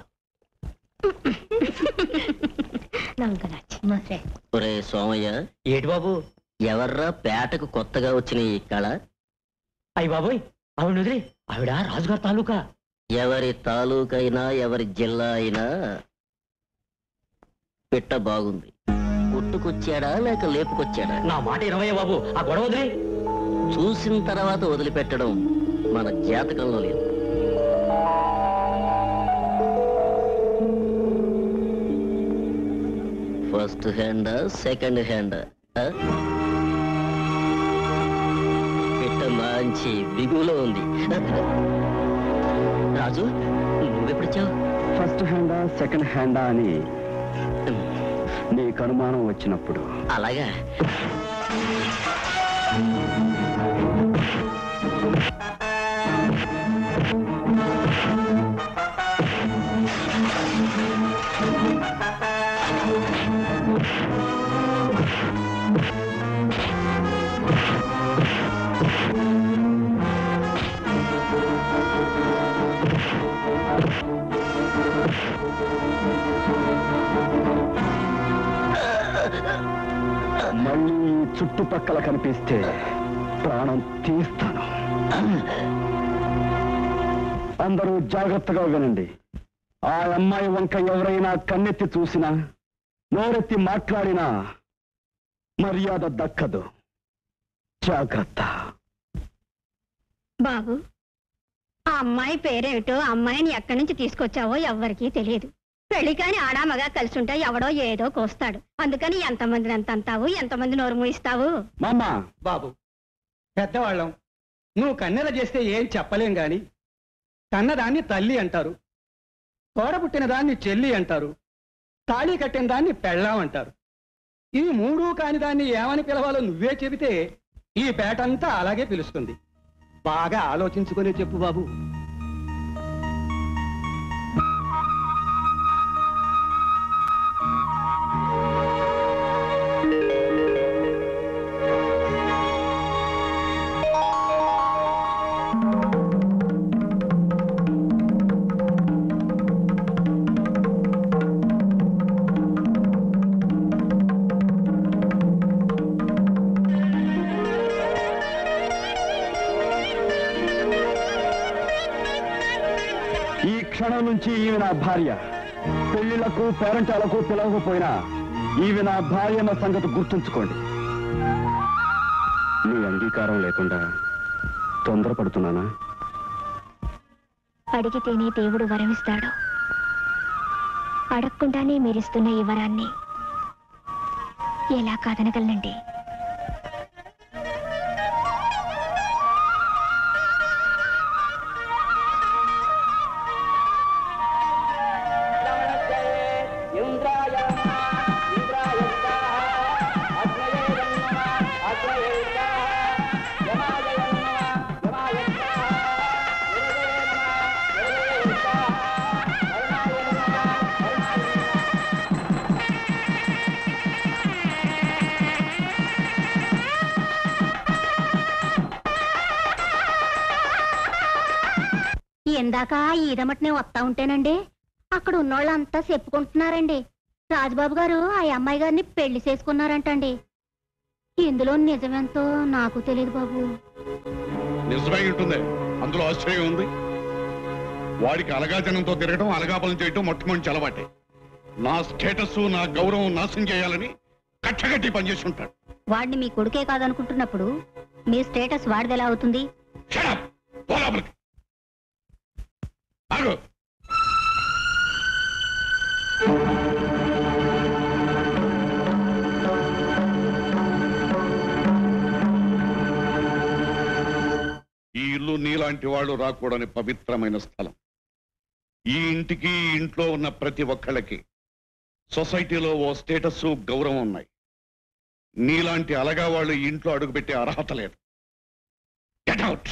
ఒరే సోమయ్య, ఏటి బాబు? ఎవర్రా పేటకు కొత్తగా వచ్చిన ఈ కళ? అయ్యి బాబోయ్, ఆవిడ వదిలే. ఆవిడ రాజుగారి తాలూకా. ఎవరి తాలూకైనా ఎవరి జిల్లా అయినా పిట్ట బాగుంది. పుట్టుకొచ్చాడా లేక లేపుకొచ్చాడా? నా మాట ఇరవై బాబు, ఆ గొడవ వదిలే. చూసిన తర్వాత వదిలిపెట్టడం మన జాతకంలో లేదు. First hand second hand? పిట్ట మంచి బిగులో ఉంది. రాజు, నువ్వెప్పుడొచ్చావు? ఫస్ట్ హ్యాండా సెకండ్ హ్యాండా అని నీకు అనుమానం వచ్చినప్పుడు. అలాగా? మళ్ళీ చుట్టుపక్కల కనిపిస్తే ప్రాణం తీస్తాను. అందరూ జాగ్రత్తగా వినండి. ఆ అమ్మాయి వంక ఎవరైనా కన్నెత్తి చూసినా, నోరెత్తి మాట్లాడినా మర్యాద దక్కదు. జాగ్రత్త. బాబు, ఆ అమ్మాయి పేరేమిటో, అమ్మాయిని ఎక్కడి నుంచి తీసుకొచ్చావో ఎవ్వరికీ తెలియదు. పెళ్లి కాని ఆడామగా కలిసి ఉంటే ఎవడో ఏదో కోస్తాడు. అందుకని ఎంతమందిని ఎంత అంటావు, ఎంతమంది నోరు మూయిస్తావు? మామా బాబు, పెద్దవాళ్ళం, నువ్వు కన్నెల చేస్తే ఏం చెప్పలేం గాని కన్నదాన్ని తల్లి అంటారు, తోడబుట్టిన దాన్ని చెల్లి అంటారు, తాళి కట్టిన దాన్ని పెళ్ళాం అంటారు. ఇవి మూడు కాని దాన్ని ఏమని పిలవాలో నువ్వే చెబితే ఈ పేటంతా అలాగే పిలుస్తుంది. బాగా ఆలోచించుకునే చెప్పు బాబు. క్షణం నుంచి ఈమె నా భార్య. పెళ్లిళ్లకు పేరంటాలకు పిలవకపోయినా ఈమె నా భార్య అన్న సంగతి గుర్తుంచుకోండి. నీ అంగీకారం లేకుండా తొందరపడుతున్నానా? అడిగితేనే దేవుడు వరమిస్తాడు. అడగకుండానే మీరిస్తున్న ఈ వరాన్ని ఎలా కాదనగలనండి? ఇందాక ఈదమటనే వస్తా ఉంటేనండి, అక్కడ ఉన్నోళ్ళంతా చెప్పుకుంటున్నారండి, రాజుబాబు గారు ఆ అమ్మాయి గారిని పెళ్లి చేసుకున్నారంటండి. ఇందులో నిజమెంతో నాకు తెలియదు బాబు. నిజమై ఉంటుంది, అందులో ఆశ్చర్యం ఉంది. వాడికి అలగాజనంతో తిరగడం, అలగాపలం చేయటం మొట్టమొదటి అలవాటే. నా స్టేటస్, నా గౌరవం నాశనం చేయాలని కట్టగట్టి పనిచేసి ఉంటాడు. వాడిని మీ కొడుకే కాదనుకుంటున్నప్పుడు మీ స్టేటస్ వాడిది ఎలా అవుతుంది? ఈ ఇల్లు నీలాంటి వాళ్ళు రాకూడని పవిత్రమైన స్థలం. ఈ ఇంటికి, ఇంట్లో ఉన్న ప్రతి ఒక్కళ్ళకి సొసైటీలో ఓ స్టేటస్, గౌరవం ఉన్నాయి. నీలాంటి అలగా వాళ్ళు ఇంట్లో అడుగుపెట్టే అర్హత లేదు. Get out.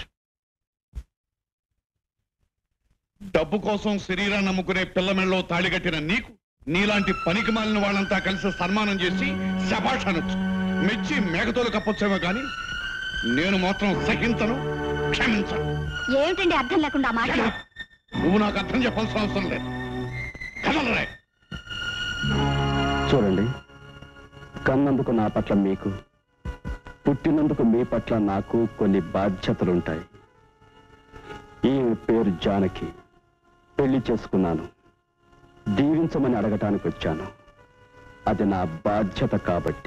డబ్బు కోసం శరీరాన్ని నమ్ముకునే పిల్లమెళ్ళలో తాళిగట్టిన నీకు నీలాంటి పనికి మాలిన వాళ్ళంతా కలిసి సన్మానం చేసి శభాష్ అనొచ్చు, మెచ్చి మేఘతోలు కప్పొచ్చేమో కానీ నేను మాత్రం సహించను, క్షమించను. ఏమిటండి అర్థం లేకుండా మాట? నువ్వు నాకు అర్థం చెప్పాల్సిన అవసరం లేదు. కదలరే. చూడండి, కన్నందుకు నా పట్ల మీకు, పుట్టినందుకు మీ పట్ల నాకు కొన్ని బాధ్యతలుంటాయి. ఈ పేరు జానకి, పెళ్లి చేసుకున్నాను, దీవించమని అడగటానికి వచ్చాను. అది నా బాధ్యత కాబట్టి.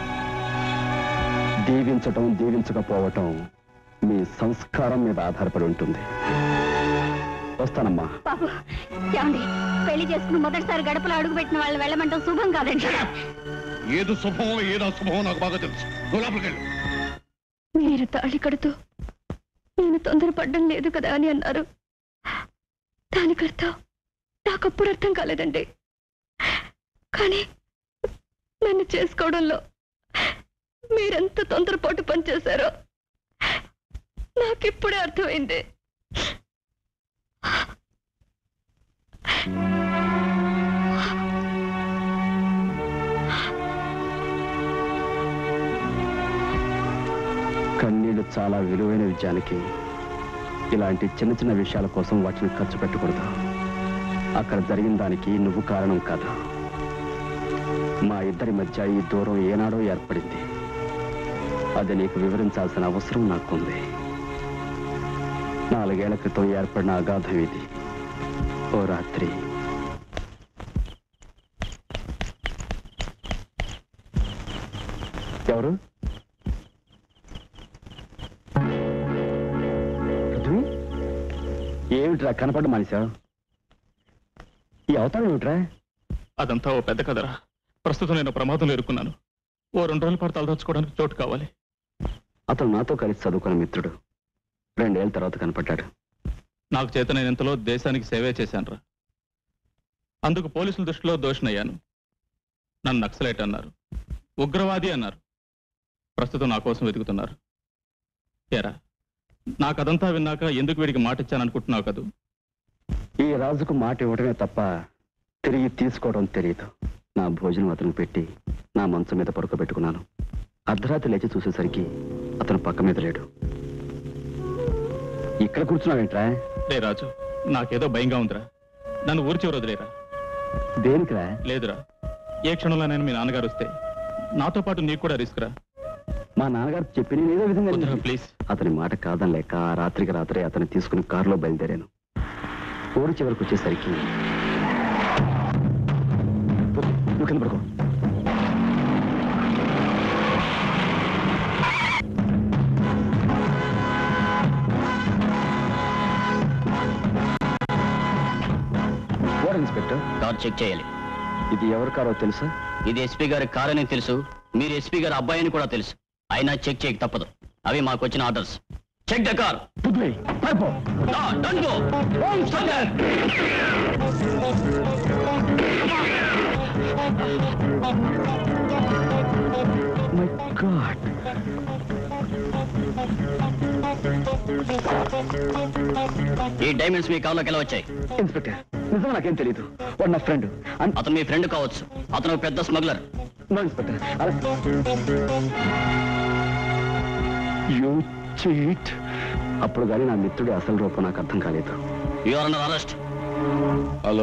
దీవించటం దీవించకపోవటం మీ సంస్కారం మీద ఆధారపడి ఉంటుంది. వస్తానమ్మా. బాబు ఏమండి, పెళ్లి చేసుకుని మొదటిసారి గడపలో అడుగు పెట్టిన వాళ్ళు వెళ్ళమంటాం శుభం కాదండి. ఏదో శుభమో ఏదో అశుభమో నాకు బాగా తెలుసు. నువ్వు లోపలికి వెళ్ళు. మీరు తాళి కడుతూ నేను తొందరపడ్డం లేదు కదా అని అన్నారు. దానికర్థం నాకప్పుడు అర్థం కాలేదండి. కానీ నన్ను చేసుకోవడంలో మీరెంత తొందరపాటు పనిచేశారో నాకిప్పుడే అర్థమైంది. కన్నీళ్లు చాలా విలువైన విజయానికి. ఇలాంటి చిన్న చిన్న విషయాల కోసం వాటిని ఖర్చు పెట్టకూడదు. అక్కడ జరిగిన దానికి నువ్వు కారణం కాదు. మా ఇద్దరి మధ్య ఈ దూరం ఏనాడో ఏర్పడింది. అది నీకు వివరించాల్సిన అవసరం నాకుంది. నాలుగేళ్ల క్రితం ఏర్పడిన అగాధం ఇది. ఓ రాత్రి ఎవరు? ఏమిట్రా కనపడ్డ మనిషా? ఈ అవతారం ఏమిట్రా? అదంతా ఓ పెద్ద కదరా. ప్రస్తుతం నేను ప్రమాదంలో ఎరుకున్నాను. ఓ రెండు రోజుల పాటు తలదాచుకోవడానికి చోటు కావాలి. అతను నాతో కలిసి చదువుకున్న మిత్రుడు. రెండేళ్ల తర్వాత కనపడ్డాడు. నాకు చేతనైనంతలో దేశానికి సేవే చేశానురా. అందుకు పోలీసుల దృష్టిలో దోషనయ్యాను. నన్ను నక్సలైట్ అన్నారు, ఉగ్రవాది అన్నారు. ప్రస్తుతం నా కోసం వెతుకుతున్నారు. ఏరా, నాకదంతా విన్నాక ఎందుకు వీడికి మాట ఇచ్చాననుకుంటున్నావు కదూ? ఈ రాజుకు మాట ఇవ్వడమే తప్ప తిరిగి తీసుకోవడం తెలియదు. నా భోజనం అతను పెట్టి నా మంచం మీద పడుకోబెట్టుకున్నాను. అర్ధరాత్రి లేచి చూసేసరికి అతను పక్క మీద లేడు. ఇక్కడ కూర్చున్నావేంట్రా? రే రాజు, నాకేదో భయంగా ఉందిరా. నన్ను ఊరి చివరి వదిలేరా. దేనికిరా? లేదురా, ఏ క్షణంలోనైనా మీ నాన్నగారు వస్తే నాతో పాటు నీకు కూడా రిస్క్ రా. మా నాన్నగారు చెప్పి నేను ఏదో విధంగా ప్లీజ్. అతని మాట కాదని లేక ఆ రాత్రికి రాత్రి అతన్ని తీసుకుని కారులో బయలుదేరాను. ఊరి చివరికి వచ్చేసరికి నువ్వు కింద పడుకో. వార్డ్ ఇన్స్పెక్టర్, కార్ చెక్ చేయాలి. ఇది ఎవరి కారో తెలుసా? ఇది ఎస్పీ గారి కార్ అని తెలుసు. మీరు ఎస్పీ గారి అబ్బాయి అని కూడా తెలుసు. అయినా చెక్ చేయక తప్పదు. అవి మాకు వచ్చిన orders. Check the car. My god. ఈ డైమండ్స్ మీ కార్లోకి ఎలా వచ్చాయి? ఇన్స్పెక్టర్, నిజంగా నాకేం తెలియదు. వాడు నా ఫ్రెండ్. అతను మీ ఫ్రెండ్ కావచ్చు. అతను పెద్ద smuggler. No inspector. You cheat. అప్పుడు కానీ నా మిత్రుడి అసలు రూపం నాకు అర్థం కాలేదు. You are under arrest. Hello.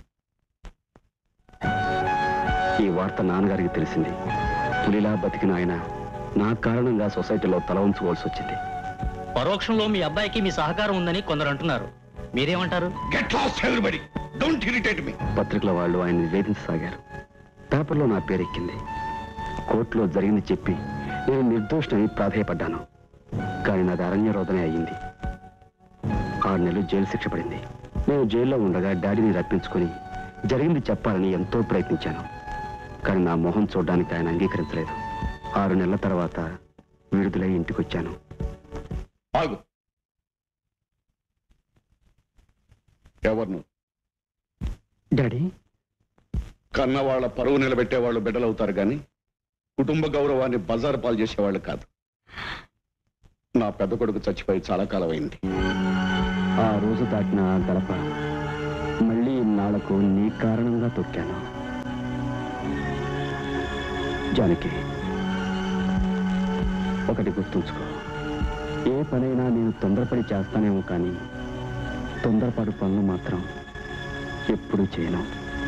ఈ వార్త నాన్నగారికి తెలిసింది. పులిలా బతికిన ఆయన నా కారణంగా సొసైటీలో తల ఉంచుకోవాల్సి వచ్చింది. పరోక్షంలో మీ అబ్బాయికి మీ సహకారం ఉందని కొందరు అంటున్నారు. మీరేమంటారు? Get lost everybody. Don't irritate me. పత్రికల వాళ్ళు ఆయన్ని వేధించసాగారు. పేపర్లో నా పేరెక్కింది. కోర్టులో జరిగింది చెప్పి నేను నిర్దోషిని ప్రాధేయపడ్డాను. కానీ నాది అరణ్య రోదనే అయ్యింది. ఆరు నెలలు జైలు శిక్ష పడింది. నేను జైల్లో ఉండగా డాడీని రప్పించుకొని జరిగింది చెప్పాలని ఎంతో ప్రయత్నించాను. కానీ నా మొహం చూడడానికి ఆయన అంగీకరించలేదు. ఆరు నెలల తర్వాత విడుదలై ఇంటికి వచ్చాను. ఆగు. ఎవరు నువ్వు? డాడీ, కన్నవాళ్ల పరువు నిలబెట్టేవాళ్ళు బిడ్డలవుతారు కానీ కుటుంబ గౌరవాన్ని బజారు పాలు చేసేవాళ్ళు కాదు. నా పెద్ద కొడుకు చచ్చిపోయి చాలా కాలం అయింది. ఆ రోజు దాటిన ఆ గడప మళ్ళీ ఇన్నాళ్లకు నీ కారణంగా తొక్కాను. జానకి, ఒకటి గుర్తుంచుకో, ఏ పనైనా నేను తొందరపడి చేస్తానేమో కానీ తొందరపాటు పనులు మాత్రం ఎప్పుడూ చేయను.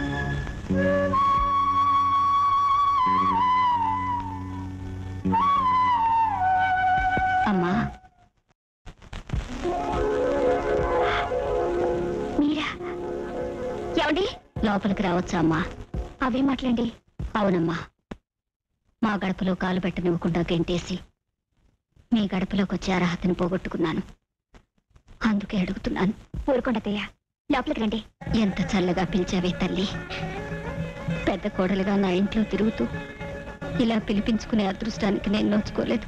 అమ్మా, మీరా? ఏమండి? లోపలికి రావచ్చా అమ్మా? అవే మాట్లాడండి. అవునమ్మా, మా గడపలో కాలు పెట్టనివ్వకుండా గెంటేసి మీ గడపలోకి వచ్చే అర్హతను పోగొట్టుకున్నాను. అందుకే అడుగుతున్నాను. ఊరుకొండతయ్య, లోపలికి రండి. ఎంత చల్లగా పిలిచావే తల్లి. పెద్ద కోడలుగా నా ఇంట్లో తిరుగుతూ ఇలా పిలిపించుకునే అదృష్టానికి నేను నోచుకోలేదు.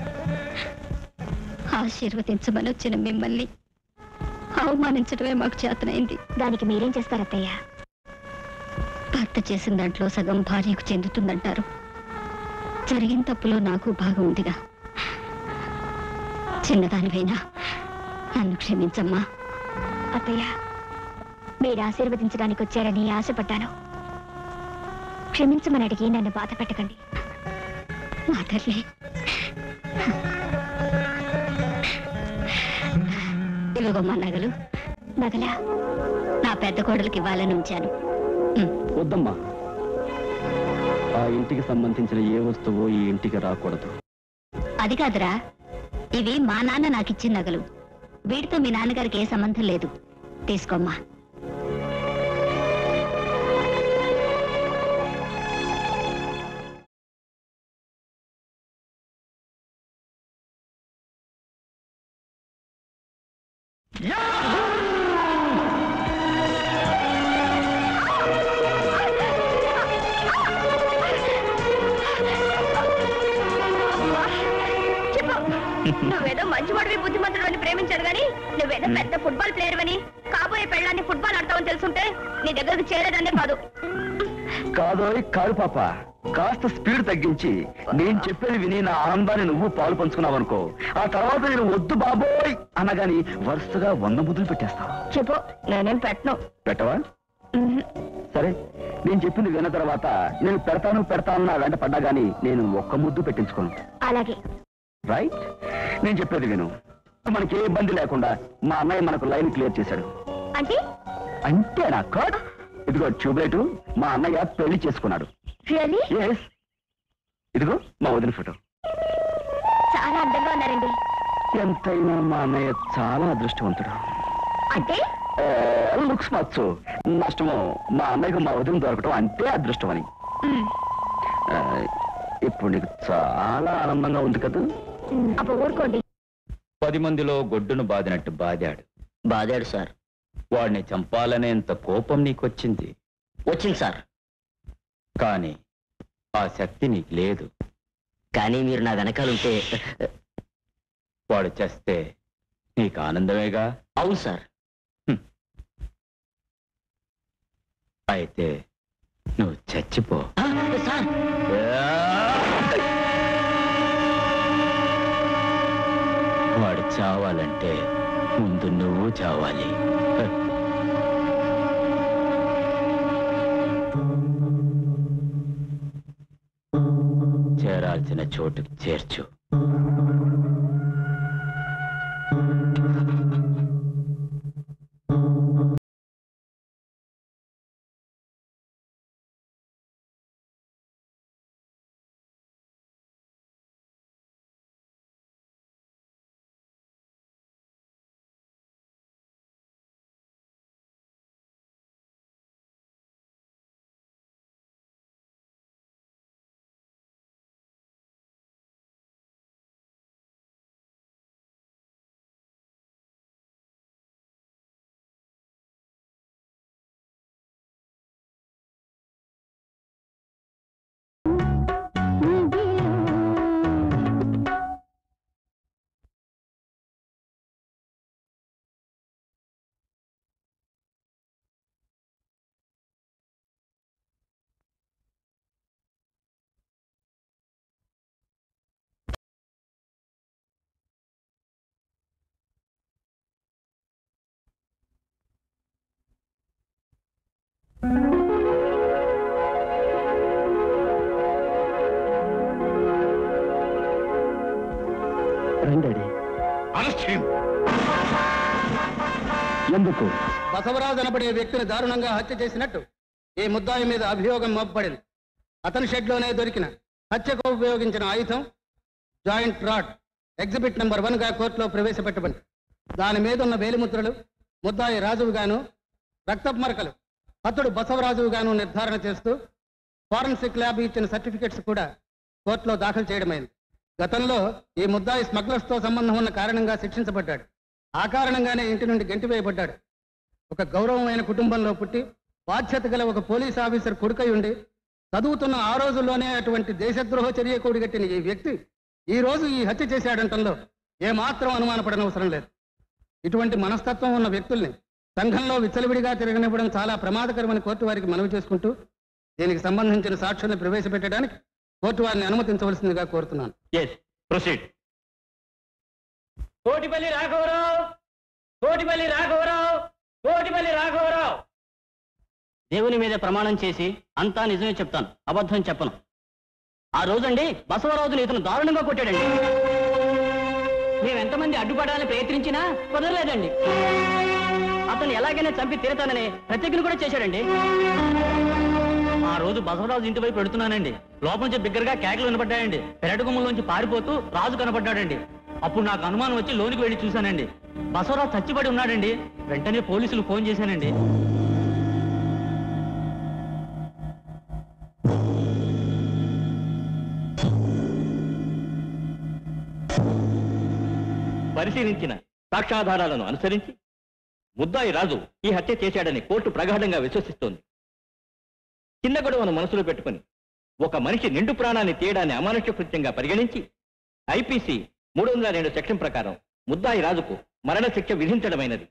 ఆశీర్వదించమని వచ్చిన మిమ్మల్ని అవమానించడమే మాకు చేతనైంది. దానికి మీరేం చేస్తారత్తయ్య? భర్త చేసిన దాంట్లో సగం భార్యకు చెందుతుందంటారు. జరిగిన తప్పులో నాకు భాగం ఉందిగా. చిన్నదానివైనా నన్ను క్షమించమ్మా. అత్తయ్య, మీరు ఆశీర్వదించడానికి వచ్చారని ఆశపడ్డాను. క్షమించమని అడిగి నన్ను బాధ పెట్టకండి. మా తల్లి, ఇవ్వగమ్మా నగలు. నగలా నా పెద్ద కోడలికి ఇవ్వాలని ఉంచాను. వద్దమ్మా, ఆ ఇంటికి సంబంధించిన ఏ వస్తువు ఈ ఇంటికి రాకూడదు. అది కాదురా, ఇవి మా నాన్న నాకిచ్చిన నగలు. వీటితో మీ నాన్నగారికి ఏ సంబంధం లేదు. తీసుకోమ్మా. నువ్వేదో మంచివాడివి, బుద్ధిమంతుడు అని ప్రేమించాడు గాని నువ్వేదో పెద్ద ఫుట్బాల్ ప్లేయర్ అని, కాబోయే పెళ్ళాన్ని ఫుట్బాల్ ఆడతావని తెలుసుంటే నీ దగ్గరకు చేరేదన్నే కాదు. కాదు కాదు పాప, కాస్త స్పీడ్ తగ్గించి నేను చెప్పేది విని నా ఆనందాన్ని నువ్వు పాలు పంచుకున్నావు అనుకో, ఆ తర్వాత నేను వద్దు బాబోయ్ అనగాని వరుసగా వంద ముద్దులు పెట్టేస్తావు. చెప్పు, నేనేం పెట్టను. పెట్టవా? సరే, నేను చెప్పింది విన్న తర్వాత నేను పెడతాను పెడతాను నా వెంట పడ్డా గానీ నేను ఒక్క ముద్దు పెట్టించుకోను. అలాగే. రైట్, నేను చెప్పేది విను. మనకి ఏ ఇబ్బంది లేకుండా మా అన్నయ్య మనకు లైన్ క్లియర్ చేశాడు. అంటే అంటే నా కార్డ్ ఇదిగో ట్యూబ్లైట్, మా అన్నయ్య పెళ్లి చేసుకున్నాడు. రియల్లీ? ఎస్, ఇదిగో మా వదిన ఫోటో. చాలా అందంగా ఉన్నారండి. ఎంతైనా మా అన్నయ్య చాలా అదృష్టవంతుడు. అంటే లుక్స్ మచ్చు, నష్టము మా అన్నయ్యకు మా వదిన దొరకటం అంటే అదృష్టం అని. ఆ, ఇప్పుడు నీకు చాలా ఆనందంగా ఉంది కదా? అప్పుడు ఊరుకోండి. పది మందిలో గొడ్డును బాదినట్టు బాదాడు. బాదాడు సార్. వాడిని చంపాలనేంత కోపం నీకొచ్చింది. వచ్చింది సార్. కానీ ఆ శక్తి నీకు లేదు. కానీ మీరు నా వెనకాలంటే. వాడు చేస్తే నీకు ఆనందమేగా? అవును సార్. అయితే నువ్వు చచ్చిపో. సార్, వాడు చావాలంటే ముందు నువ్వు చావాలి. చేరాల్సిన చోటుకు చేర్చు. రండి. ఎందుకు? బసవరాజు అనబడే వ్యక్తిని దారుణంగా హత్య చేసినట్టు ఈ ముద్దాయి మీద అభియోగం మోపబడింది. అతని షెడ్లోనే దొరికిన హత్యకు ఉపయోగించిన ఆయుధం joint rod exhibit number one గా కోర్టులో ప్రవేశపెట్టబడింది. దాని మీద ఉన్న వేలిముద్రలు ముద్దాయి రాజువుగాను, రక్తపు మరకలు అతడు బసవరాజువుగాను నిర్ధారణ చేస్తూ ఫారెన్సిక్ ల్యాబ్ ఇచ్చిన సర్టిఫికెట్స్ కూడా కోర్టులో దాఖలు చేయడమైంది. గతంలో ఈ ముద్దాయి స్మగ్లర్స్ తో సంబంధం ఉన్న కారణంగా శిక్షించబడ్డాడు. ఆ కారణంగానే ఇంటి నుండి గెంటివేయబడ్డాడు. ఒక గౌరవమైన కుటుంబంలో పుట్టి బాధ్యత గల ఒక పోలీస్ ఆఫీసర్ కొడుకై ఉండి చదువుతున్న ఆ రోజుల్లోనే అటువంటి దేశద్రోహ చర్య కూడిగట్టిన ఈ వ్యక్తి ఈ రోజు ఈ హత్య చేశాడంటంలో ఏమాత్రం అనుమానపడనవసరం లేదు. ఇటువంటి మనస్తత్వం ఉన్న వ్యక్తుల్ని సంఘంలో విచ్చలవిడిగా తిరగనివ్వడం చాలా ప్రమాదకరమని కోర్టు వారికి మనవి చేసుకుంటూ దీనికి సంబంధించిన సాక్షుల్ని ప్రవేశపెట్టడానికి కోర్టు వారిని అనుమతించవలసిందిగా కోరుతున్నాను. కోటిపల్లి రాఘవరావు, కోటిపల్లి రాఘవరావు, కోటిపల్లి రాఘవరావు. దేవుని మీద ప్రమాణం చేసి అంతా నిజమే చెప్తాను, అబద్ధం చెప్పను. ఆ రోజండి బసవరాజుని ఇతను దారుణంగా కొట్టాడండి. మేమెంతమంది అడ్డుపడాలని ప్రయత్నించినా కుదరలేదండి. అతను ఎలాగైనా చంపి తీరతానని ప్రతిజ్ఞ కూడా చేశాడండి. ఆ రోజు బసవరాజు ఇంటి వైపు పెడుతున్నానండి. లోపల నుంచి బిగ్గరగా కేకలు వినపడ్డాయండి. పెరటి గుమ్మలోంచి పారిపోతూ రాజు కనపడ్డాడండి. అప్పుడు నాకు అనుమానం వచ్చి లోనికి వెళ్ళి చూశానండి. బసవరాజు చచ్చిపడి ఉన్నాడండి. వెంటనే పోలీసులు ఫోన్ చేశానండి. పరిశీలించిన సాక్ష్యాధారాలను అనుసరించి ముద్దాయి రాజు ఈ హత్య చేశాడని కోర్టు ప్రగాఢంగా విశ్వసిస్తోంది. చిన్న గొడవను మనసులో పెట్టుకుని ఒక మనిషి నిండు ప్రాణాన్ని తీయడాన్ని అమానుష్య కృత్యంగా పరిగణించి ఐపీసీ మూడు వందల రెండు సెక్షన్ ప్రకారం ముద్దాయి రాజుకు మరణశిక్ష విధించడమైనది.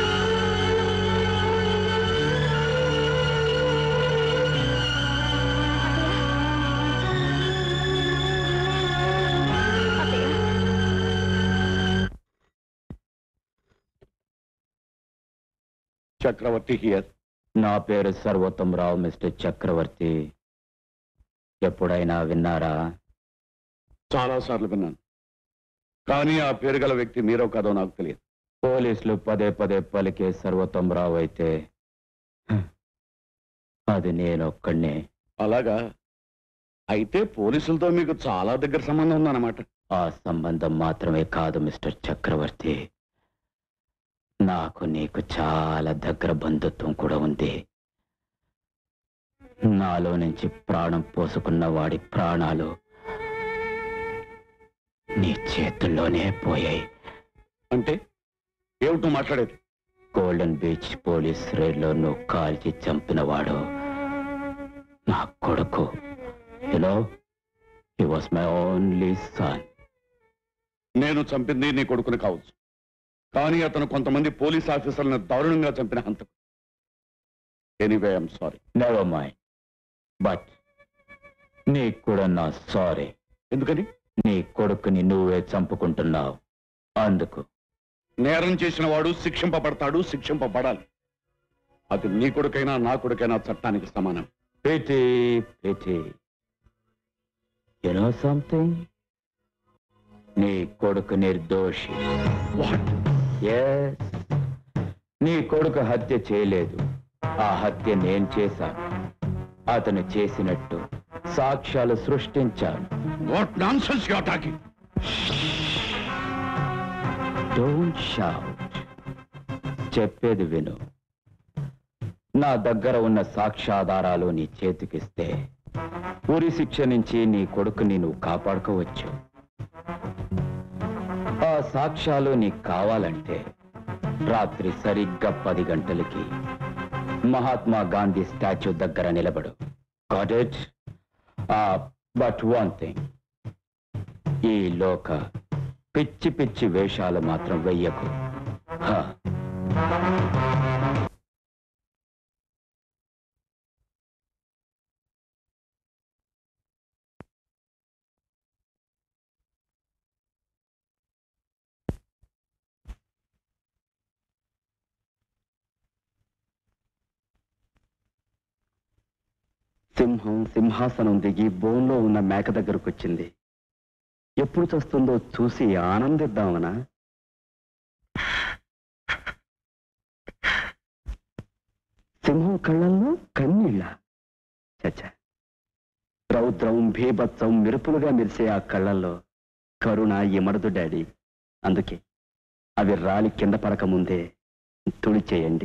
చక్రవర్తి హియర్. నా పేరు సర్వోత్తమ్ రావు, మిస్టర్ చక్రవర్తి. ఎప్పుడైనా విన్నారా? చాలా సార్లు విన్నాను, కానీ ఆ పేరు గల వ్యక్తి మీరో కాదో నాకు తెలియదు. పోలీసులు పదే పదే పలికే సర్వోత్తమ్ రావు అయితే అది నేనొక్కడినే. అలాగా? అయితే పోలీసులతో మీకు చాలా దగ్గర సంబంధం ఉందన్నమాట. ఆ సంబంధం మాత్రమే కాదు మిస్టర్ చక్రవర్తి, నాకు నీకు చాలా దగ్గర బంధుత్వం కూడా ఉంది. నాలో నుంచి ప్రాణం పోసుకున్న వాడి ప్రాణాలు నీ చేతుల్లోనే పోయాయి. అంటే ఏమిటో మాట్లాడేది? గోల్డెన్ బీచ్ పోలీస్ రైడ్లో నువ్వు కాల్చి చంపినవాడు నా కొడుకు. You know he was my only son. నేను చంపింది నీ కొడుకుని కావచ్చు, కానీ అతను కొంతమంది పోలీస్ ఆఫీసర్లను దారుణంగా చంపిన హంతకు. Anyway I'm sorry. Never mind. But నీకు కూడా నా సారీ. ఎందుకని? నీ కొడుకుని నువ్వే చంపుకుంటున్నావు, అందుకు. నేరం చేసిన వాడు శిక్షింపబడతాడు, శిక్షింపబడాలి. అది నీ కొడుకైనా నా కొడుకైనా చట్టానికి సమానం. Pity pity. You know something? నీ కొడుకు నిర్దోషి. వాట్? ఎస్, నీ కొడుకు హత్య చేయలేదు. ఆ హత్య నేను చేశాను. అతను చేసినట్టు సాక్ష్యాలు సృష్టించాను. What nonsense you are talking? Don't shout. చెప్పేది విను. నా దగ్గర ఉన్న సాక్ష్యాధారాలు నీ చేతికిస్తే ఉరి శిక్ష నుంచి నీ కొడుకుని నువ్వు కాపాడుకోవచ్చు. ఆ సాక్ష్యాలు నీకు కావాలంటే రాత్రి సరిగ్గా పది గంటలకి మహాత్మా గాంధీ స్టాచ్యూ దగ్గర నిలబడు. Got it? But one thing, ఈ లోక పిచ్చి పిచ్చి వేషాలు మాత్రం వెయ్యకు. సింహం సింహాసనం దిగి బోన్లో ఉన్న మేక దగ్గరకు వచ్చింది. ఎప్పుడు చస్తుందో చూసి ఆనందిద్దామనా? సింహం కళ్ళల్లో కన్నీళ్ళ. చచ్చా, రౌద్రం భీభత్సం మెరుపులుగా మెరిసే ఆ కళ్ళల్లో కరుణ ఇమడదు డాడీ. అందుకే అవి రాలి కింద పడక ముందే తుడిచేయండి.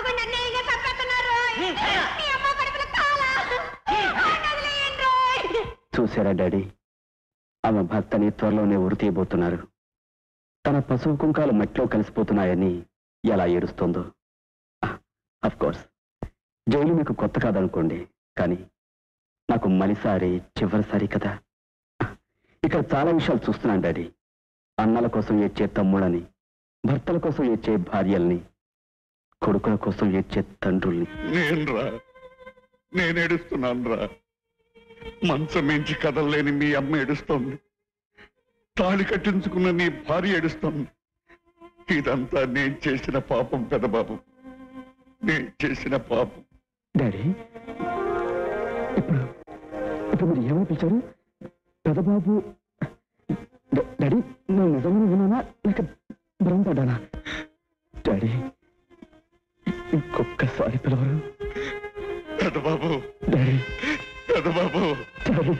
చూసారా డాడీ, ఆమె భర్తని త్వరలోనే ఉరి తీయబోతున్నారు. తన పసుపు కుంకాలు మట్టిలో కలిసిపోతున్నాయని ఎలా ఏడుస్తుందో. అఫ్ కోర్స్ జైలు మీకు కొత్త కాదనుకోండి, కానీ నాకు మలిసారి చివరిసారి కదా. ఇక్కడ చాలా విషయాలు చూస్తున్నాను డాడీ. అన్నల కోసం ఏడ్చే తమ్ముళ్ళని, భర్తల కోసం ఏడ్చే భార్యల్ని, కొడుకుల కోసం ఏడ్చే తండ్రుల్ని. నేను రా నేను ఏడుస్తున్నాను రా. మంచం మించి కదలలేని మీ అమ్మ ఏడుస్తోంది. తాళి కట్టించుకున్న నీ భార్య ఏడుస్తోంది. ఇదంతా నేను చేసిన పాపం పెదబాబు, నేను చేసిన పాపం. డాడీ, ఇప్పుడు ఇప్పుడు మీరు ఏమని పిలిచారు? పెదబాబు. డాడీ, నేను నిజంగా విన్నానా లేక భ్రమపడ్డానా? డాడీ, ఇంకొక్కసారి పిలవరు? పెదబాబు, డాడీ, పెదబాబు. డాడీ,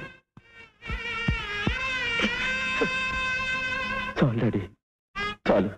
చాలు డాడీ, చాలు.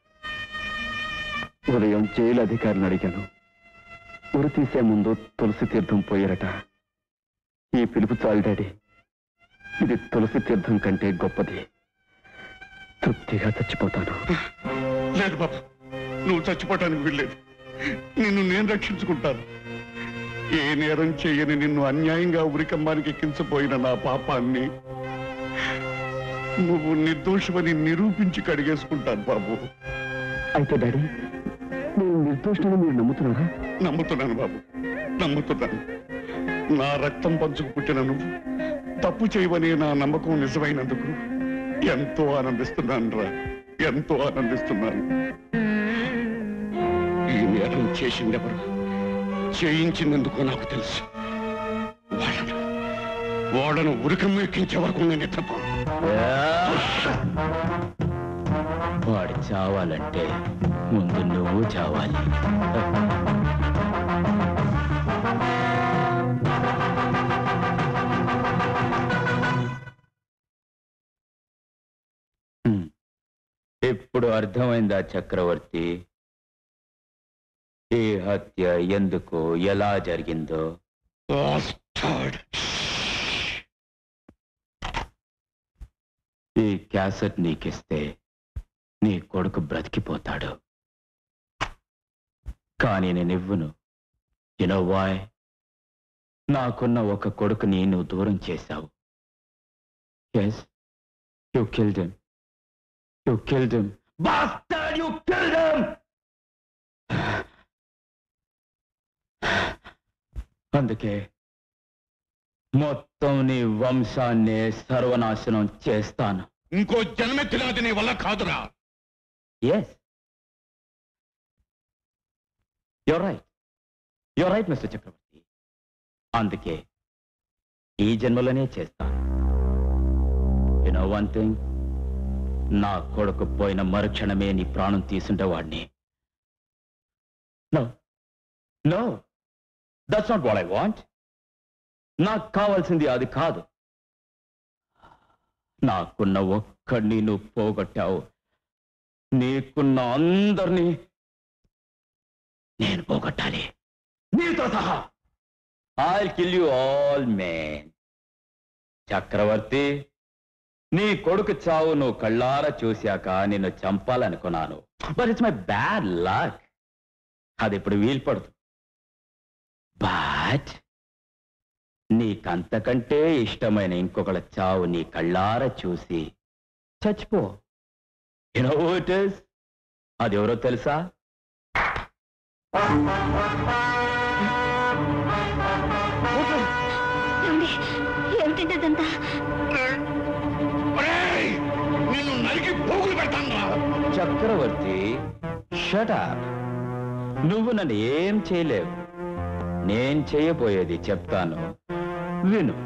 ఉదయం జైలు అధికారిని అడిగాను. ఉరి తీసే ముందు తులసి తీర్థం పోయారట. ఈ పిలుపు చాలు డాడీ. ఇది తులసి తీర్థం కంటే గొప్పది. తృప్తిగా చచ్చిపోతాను. లేదు బాబు, నువ్వు చచ్చిపోవటానికి వీల్లేదు. నిన్ను నేను రక్షించుకుంటాను. ఏ నేరం చేయని నిన్ను అన్యాయంగా ఉరికమ్మానికి ఎక్కించబోయిన నా పాపాన్ని నువ్వు నిర్దోషమని నిరూపించి కడిగేసుకుంటాను బాబు. అయితే డాడీ, నేను నిర్దోషాన్ని మీరు నమ్ముతున్నారా? నమ్ముతున్నాను బాబు, నమ్ముతున్నాను. నా రక్తం పంచుకు పుట్టిన నువ్వు తప్పు చేయవని నా నమ్మకం నిజమైనందుకు ఎంతో ఆనందిస్తున్నాను రా, ఎంతో ఆనందిస్తున్నాను. ఈ నేరం చేసిందెవరు, చేయించినందుకు నాకు తెలుసు. వాళ్ళను వాళ్ళను ఉరికమ్మ ఎక్కించే వరకు నేను ఎత్తపో. వాడు చావాలంటే ముందు నువ్వు చావాలి. ఇప్పుడు అర్థమైందా చక్రవర్తి, ఈ హత్య ఎందుకు ఎలా జరిగిందో? ఈ క్యాసెట్ నీకిస్తే నీ కొడుకు బ్రతికిపోతాడు, కానీ నేనివ్వను. You know why? నాకున్న ఒక కొడుకుని నువ్వు దూరం చేశావు. Yes, you killed him. You killed him. Bastard, you killed him! అందుకే మొత్తం నీ వంశాన్ని సర్వనాశనం చేస్తాను. ఇంకో జన్మెత్తినది నీ వల్ల కాదురా. Yes, you're right, you're right mister Chakravarthy. అందుకే ఈ జన్మలోనే చేస్తాను. యు నో వన్ థింగ్, నా కొడుకు పోయిన మరుక్షణమే నీ ప్రాణం తీసుండేవాడిని. No no, that's not what I want. నాకు కావాల్సింది అది కాదు. నాకున్న ఒక్కడిని నువ్వు పోగొట్టావు. నీకున్న అందరినీ నేను పోగొట్టాలి, నీతో సహా. I kill you all man. Chakravarthy, నీ కొడుకు చావు నువ్వు కళ్ళారా చూశాక నిన్ను చంపాలనుకున్నాను. But it's my bad luck. అది ఇప్పుడు వీల్పడదు. బట్ నీకంతకంటే ఇష్టమైన ఇంకొకళ్ళ చావు నీ కళ్ళారా చూసి చచ్చిపో. You know who it is? అది ఎవరో తెలుసా? ఏమిటంటే అదంతా? నిన్ను నరికి పోగులు పెడతాను. Chakravarthy, shut up. నువ్వు నన్ను ఏం చేయలేవు. నేను చేయబోయేది చెప్తాను, విను,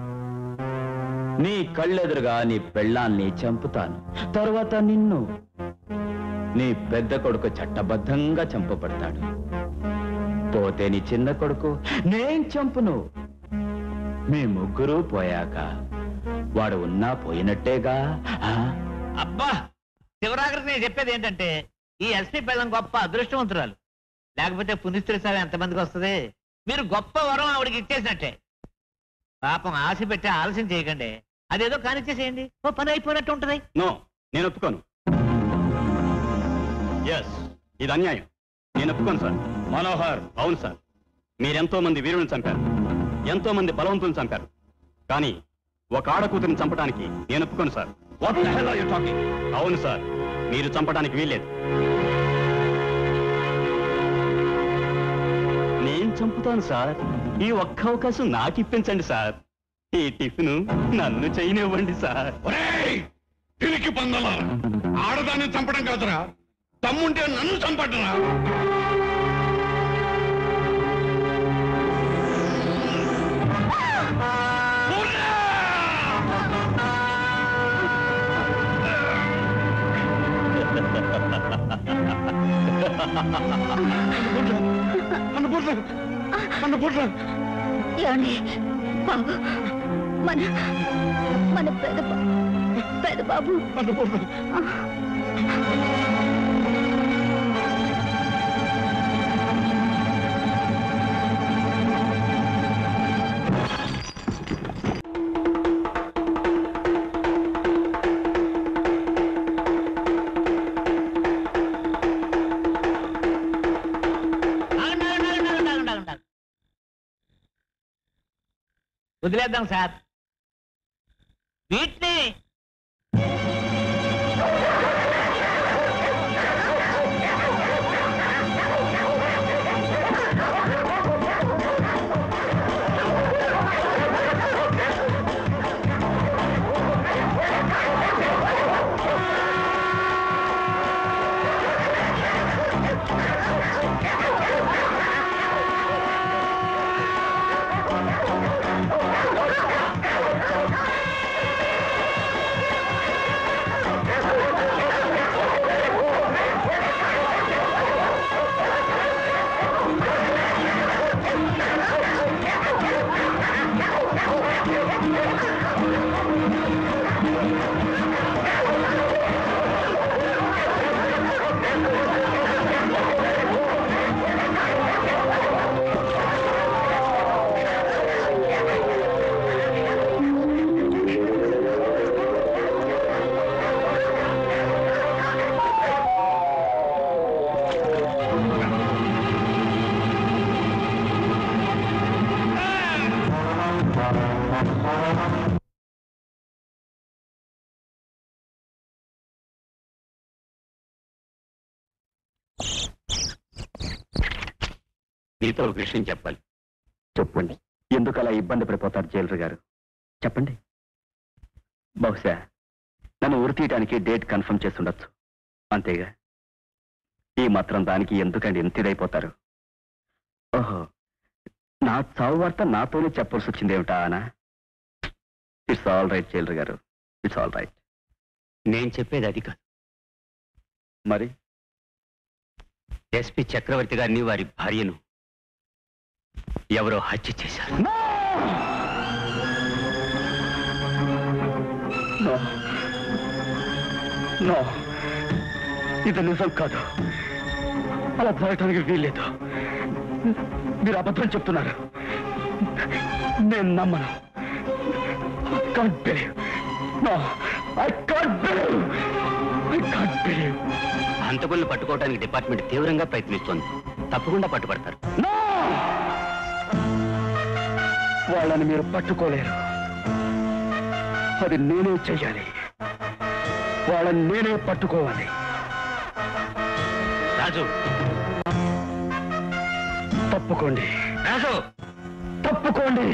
నీ కళ్ళెదురుగా నీ పెళ్ళాన్ని చంపుతాను. తర్వాత నిన్ను, నీ పెద్ద కొడుకు చట్టబద్ధంగా చంపబడతాడు. పోతే నీ చిన్న కొడుకు నేను చంపును. మీ ముగ్గురు పోయాక వాడు ఉన్నా పోయినట్టేగా. అబ్బా, శివరాకరికి నేను చెప్పేది ఏంటంటే ఈ ఎస్పీ పిల్లం గొప్ప అదృష్టవంతురాలు. లేకపోతే పునిస్త్రీ సార్ ఎంతమందికి వస్తుంది? మీరు గొప్ప వరం ఆవిడికి ఇచ్చేసినట్టే. పాపం ఆశ పెట్టి ఆలస్యం చేయకండి, అదేదో కానిచ్చేసేయండి, ఓ పని అయిపోయినట్టు ఉంటది. నో, నేను ఒప్పుకోను. ఎస్, ఇది అన్యాయం. నేను ఒప్పుకోను సార్. మనోహర్, అవును సార్, మీరెంతో మంది వీరులను చంపారు, ఎంతో మంది బలవంతులను చంపారు. కానీ ఒక ఆడకూతురిని చంపడానికి నేను ఒప్పుకోను sir. What the hell are you talking? అవును సార్, మీరు చంపడానికి వీల్లేదు. నేను చంపుతాను సార్. ఈ ఒక్క అవకాశం నాకు ఇప్పించండి సార్. ఈ టిఫిన్ నన్ను చేయనివ్వండి సార్. తిరిగి పందలా, ఆడదాన్ని చంపడం కాదురా, తమ్ముంటే నన్ను చంపడరా. ఏమండి బాబు, మన మన పెద్ద పెద్ద బాబు వదిలేద్దాం సార్ వీటిని. మీతో ఒక విషయం చెప్పాలి. చెప్పండి. ఎందుకు అలా ఇబ్బంది పడిపోతారు జైలర్ గారు? చెప్పండి. బహుశా నన్ను ఉరి తీయడానికి డేట్ కన్ఫర్మ్ చేసి ఉండొచ్చు, అంతేగా. ఈ మాత్రం దానికి ఎందుకండి ఎంత ఇదైపోతారు? ఓహో, నా చావు వార్త నాతోనే చెప్పాల్సి వచ్చింది ఏమిటా అనా? ఇట్స్ ఆల్ రైట్ జైలర్ గారు, ఇట్స్ ఆల్ రైట్. నేను చెప్పేది అది కాదు. మరి ఎస్పీ చక్రవర్తి గారిని వారి భార్యను ఎవరో హత్య చేశారు. ఇది నిజం కాదు, అలా జరగటానికి వీల్లేదు. మీరు అబద్ధం చెప్తున్నారు, నేను నమ్మను. can't believe. No, I can't believe. I can't believe. హంతకులను పట్టుకోవడానికి డిపార్ట్మెంట్ తీవ్రంగా ప్రయత్నిస్తోంది. తప్పకుండా పట్టుబడతారు. No! వాళ్ళని మీరు పట్టుకోలేరు. అది నేనే చెయ్యాలి. వాళ్ళని నేనే పట్టుకోవాలి. రాజు, తప్పుకోండి. రాజు, తప్పుకోండి.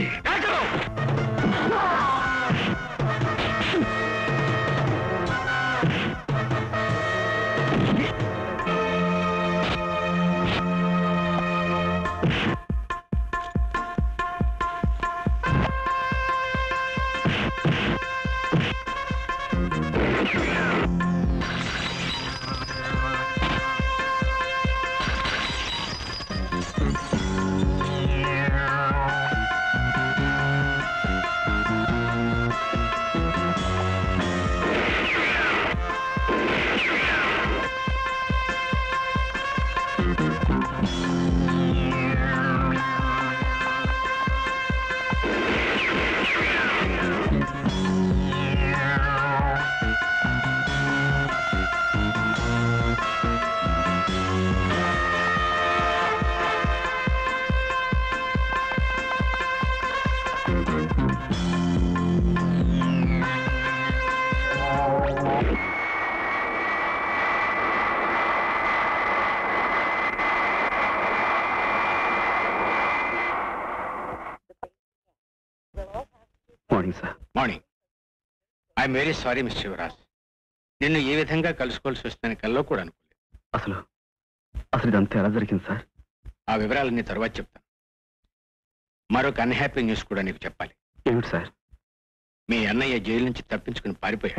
Morning. I'm very sorry miss Shivaraj. నిన్ను ఏ విధంగా కలుసుకోవాల్సి వస్తుందని కల్లో కూడా అనుకోలేదు. అసలు అసలు ఇదంతా ఎలా జరిగింది సార్? ఆ వివరాలన్నీ తర్వాత చెప్తాను. మరొక అన్హ్యాపీ న్యూస్ కూడా నీకు చెప్పాలి. ఏమిటి సార్? మీ అన్నయ్య జైలు నుంచి తప్పించుకుని పారిపోయాడు.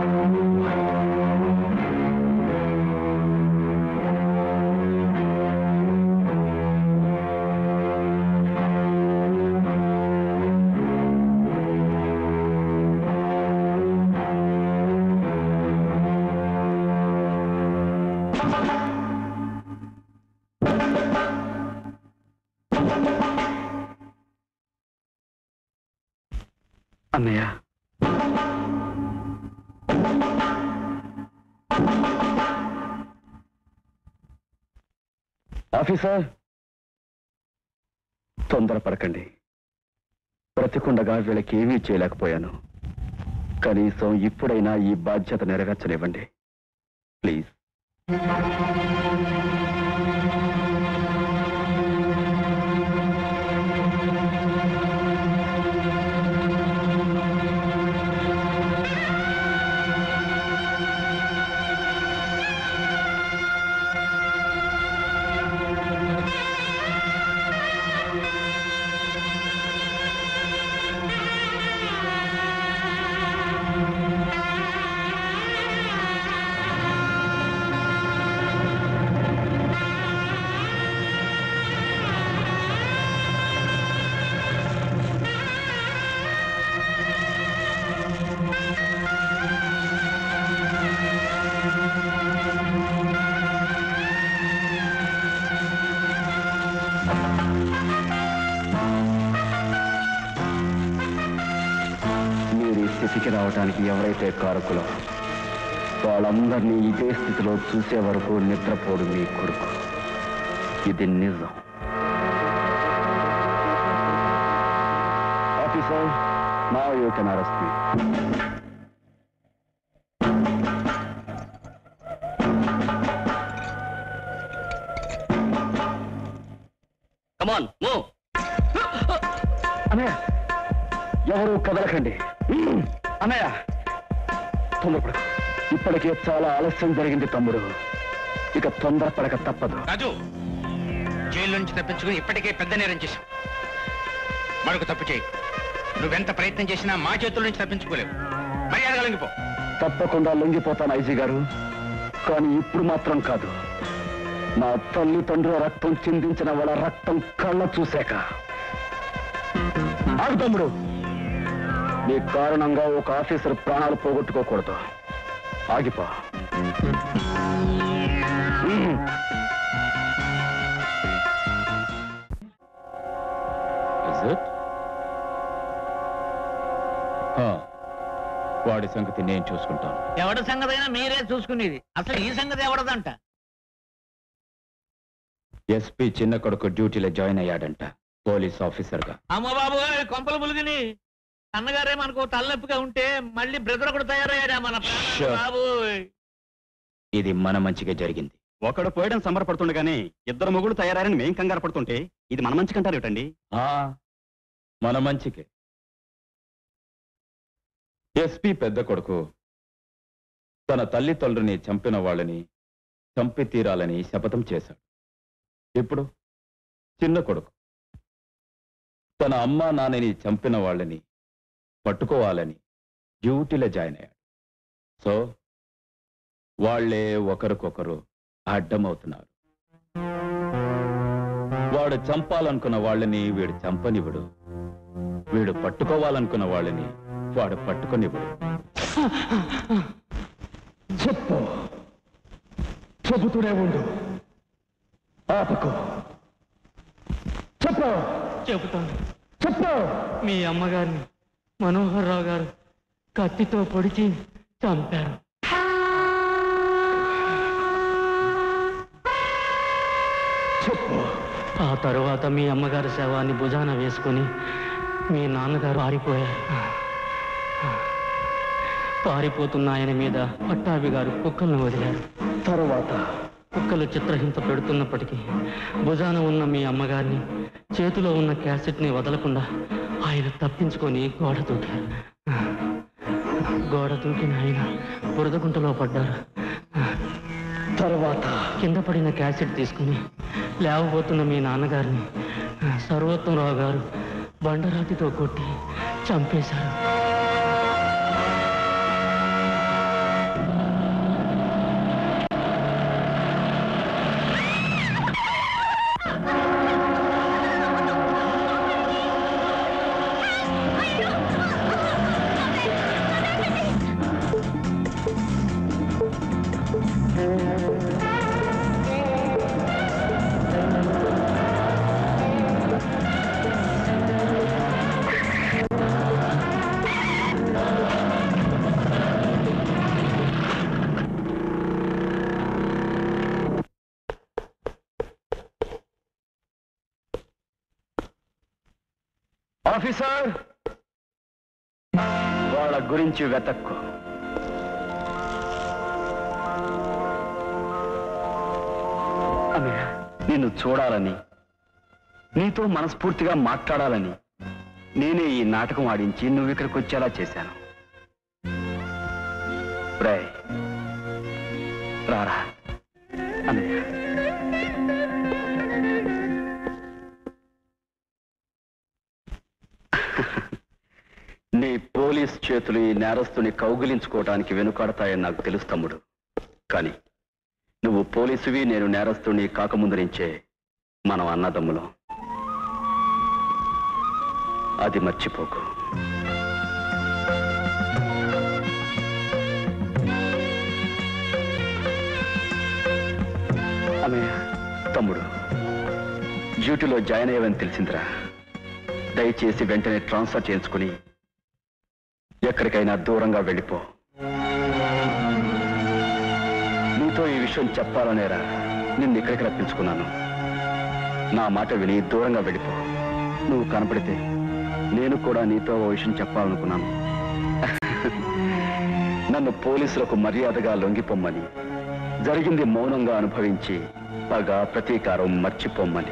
అన్నయ్య, ఆఫీసర్ తొందరపడకండి. బ్రతికుండగా వీళ్ళకి ఏమీ చేయలేకపోయాను. కనీసం ఇప్పుడైనా ఈ బాధ్యత నెరవేర్చనివ్వండి ప్లీజ్. స్థితికి రావడానికి ఎవరైతే కారకులో వాళ్ళందరినీ ఇదే స్థితిలో చూసే వరకు నిద్రపోడు మీ కొడుకు. ఇది నిజం. ఆఫీసర్, నా you can arrest me. Come on, move. అన్నయ్య, ఎవరు కదలకండి. అన్నయ్య తొందరపడ. ఇప్పటికే చాలా ఆలస్యం జరిగింది తమ్ముడు. ఇక తొందరపడక తప్పదు. రాజు, జైలు నుంచి తప్పించుకుని ఇప్పటికే పెద్ద నేరం చేశావు. మరొక తప్పు చేయి. నువ్వెంత ప్రయత్నం చేసినా మా చేతుల నుంచి తప్పించుకోలేవు. మర్యాదగా లొంగిపో. తప్పకుండా లొంగిపోతాను ఐజీ గారు. కానీ ఇప్పుడు మాత్రం కాదు. నా తల్లిదండ్రుల రక్తం చిందించిన వాళ్ళ రక్తం కళ్ళ చూశాక. ఆగు తమ్ముడు. నీ కారణంగా ఒక ఆఫీసర్ ప్రాణాలు పోగొట్టుకోకూడదు. ఆగిపో. వాడి సంగతి నేను చూసుకుంటాను. ఎవడి సంగతి అయినా మీరే చూసుకునేది. అసలు ఈ సంగతి ఎవడదంట? ఎస్పీ చిన్న కొడుకు డ్యూటీలో జాయిన్ అయ్యాడంట, పోలీస్ ఆఫీసర్ గా. అమ్మ బాబు, కొంపల ములుగుని అన్నగారే మనకు తలనొప్పిగా ఉంటే మళ్ళీ బ్రదర్ కూడా తయారయ్యాడా మన బాబు. ఇది మన మంచిగా జరిగింది. ఒకడు పోయడం సంబరపడుతుండగానే ఇద్దరు మొగుడు తయారని మేం కంగారు పడుతుంటే ఇది మన మంచికంటారు ఏమిటండి? మన మంచికే. ఎస్పీ పెద్ద కొడుకు తన తల్లిదండ్రుని చంపిన వాళ్ళని చంపి తీరాలని శపథం చేశాడు. ఇప్పుడు చిన్న కొడుకు తన అమ్మా నాన్నని చంపిన వాళ్ళని పట్టుకోవాలని డ్యూటీలో జాయిన్ అయ్యాడు. సో వాళ్లే ఒకరికొకరు అడ్డమవుతున్నారు. వాడు చంపాలనుకున్న వాళ్ళని వీడు చంపనివ్వడు, వీడు పట్టుకోవాలనుకున్న వాళ్ళని వాడు పట్టుకొనివ్వడు. చెప్పు, చెబుతూనే ఉండు, ఆపకు. చెప్పు. చెబుతాను. చెప్పు. మీ అమ్మగారిని మనోహర్ రావు గారు కత్తితో పొడిచి చంపారు. చెప్పు. ఆ తరువాత మీ అమ్మగారి శవాన్ని భుజాన వేసుకుని మీ నాన్నగారు పారిపోయారు. పారిపోతున్న ఆయన మీద పట్టాభి గారు కుక్కలను వదిలారు. తరువాత కుక్కలు చిత్రహింస పెడుతున్నప్పటికీ భుజాన ఉన్న మీ అమ్మగారిని, చేతిలో ఉన్న క్యాసెట్ ని వదలకుండా ఆయన తప్పించుకొని గోడ దూకారు. గోడ దూకిన ఆయన బురదగుంటలో పడ్డారు. తర్వాత కింద పడిన క్యాసెట్ తీసుకుని లేవబోతున్న మీ నాన్నగారిని సర్వోత్తమరావు గారు బండరాతితో కొట్టి చంపేశారు. ఆఫీసర్, వాళ్ళ గురించి వెతక్కు. అన్నయ్య, నిన్ను చూడాలని, నీతో మనస్ఫూర్తిగా మాట్లాడాలని నేనే ఈ నాటకం ఆడించి నువ్వు ఇక్కడికి వచ్చేలా చేశాను. రే రారా అన్నయ్య. నీ పోలీస్ చేతులు ఈ నేరస్తుని కౌగిలించుకోవడానికి వెనుకాడతాయని నాకు తెలుసు తమ్ముడు. కానీ నువ్వు పోలీసువి, నేను నేరస్తుని కాకముందు నుంచే మనం అన్నదమ్ములం. అది మర్చిపోకు. అన్నయ్య, తమ్ముడు డ్యూటీలో జాయిన్ అయ్యావని తెలిసిందిరా. దయచేసి వెంటనే ట్రాన్స్ఫర్ చేయించుకుని ఎక్కడికైనా దూరంగా వెళ్ళిపో. నీతో ఈ విషయం చెప్పాలనేరా నిన్ను ఇక్కడికి రప్పించుకున్నాను. నా మాట విని దూరంగా వెళ్ళిపో. నువ్వు కనపడితే నేను కూడా నీతో ఓ విషయం చెప్పాలనుకున్నాను. నన్ను పోలీసులకు మర్యాదగా లొంగిపోమ్మని, జరిగింది మౌనంగా అనుభవించి పగ ప్రతీకారం మర్చిపోమ్మని.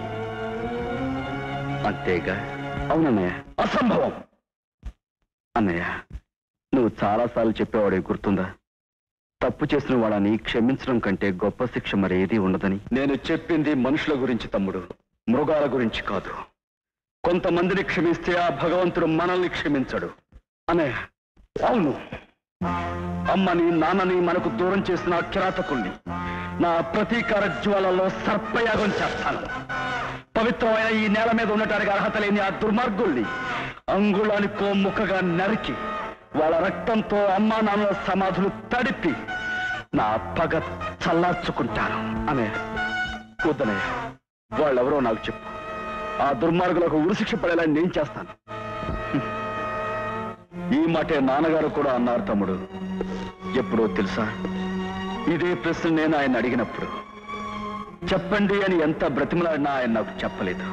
అంతేగా? అవునన్నయ్య. అసంభవం అన్నయ్య. నువ్వు చాలాసార్లు చెప్పేవాడు, గుర్తుందా? తప్పు చేసిన వాళ్ళని క్షమించడం కంటే గొప్ప శిక్ష మరేదీ ఉండదని. నేను చెప్పింది మనుషుల గురించి తమ్ముడు, మృగాల గురించి కాదు. కొంతమందిని క్షమిస్తే ఆ భగవంతుడు మనల్ని క్షమించడు అన్నయ్య. అవును, అమ్మని నాన్నని మనకు దూరం చేసిన కిరాతకుల్ని నా ప్రతీకార జ్వాలలో సర్పయాగం చేస్తాను. పవిత్రమైన ఈ నేల మీద ఉండటానికి అర్హత లేని ఆ దుర్మార్గుల్ని అంగుళానికో ముక్కగా నరికి వాళ్ళ రక్తంతో అమ్మా నాన్నల సమాధులు తడిపి నా పగ చల్లార్చుకుంటాను అనే. వద్దనే, వాళ్ళెవరో నాకు చెప్పు. ఆ దుర్మార్గులకు ఉరిశిక్ష పడేలా నేను చేస్తాను. ఈ మాటే నాన్నగారు కూడా అన్నారు తమ్ముడు. ఎప్పుడో తెలుసా, ఇదే ప్రశ్న నేను ఆయన అడిగినప్పుడు చెప్పండి అని ఎంత బ్రతిమలాడినా ఆయన నాకు చెప్పలేదు.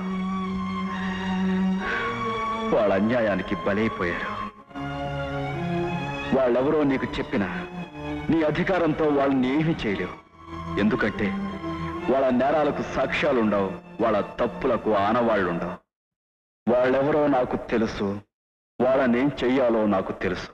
వాళ్ళ అన్యాయానికి బలైపోయారు. వాళ్ళెవరో నీకు చెప్పినా నీ అధికారంతో వాళ్ళని ఏమీ చేయలేవు. ఎందుకంటే వాళ్ళ నేరాలకు సాక్ష్యాలుండవు, వాళ్ళ తప్పులకు ఆనవాళ్లుండవు. వాళ్ళెవరో నాకు తెలుసు, వాళ్ళనేం చెయ్యాలో నాకు తెలుసు.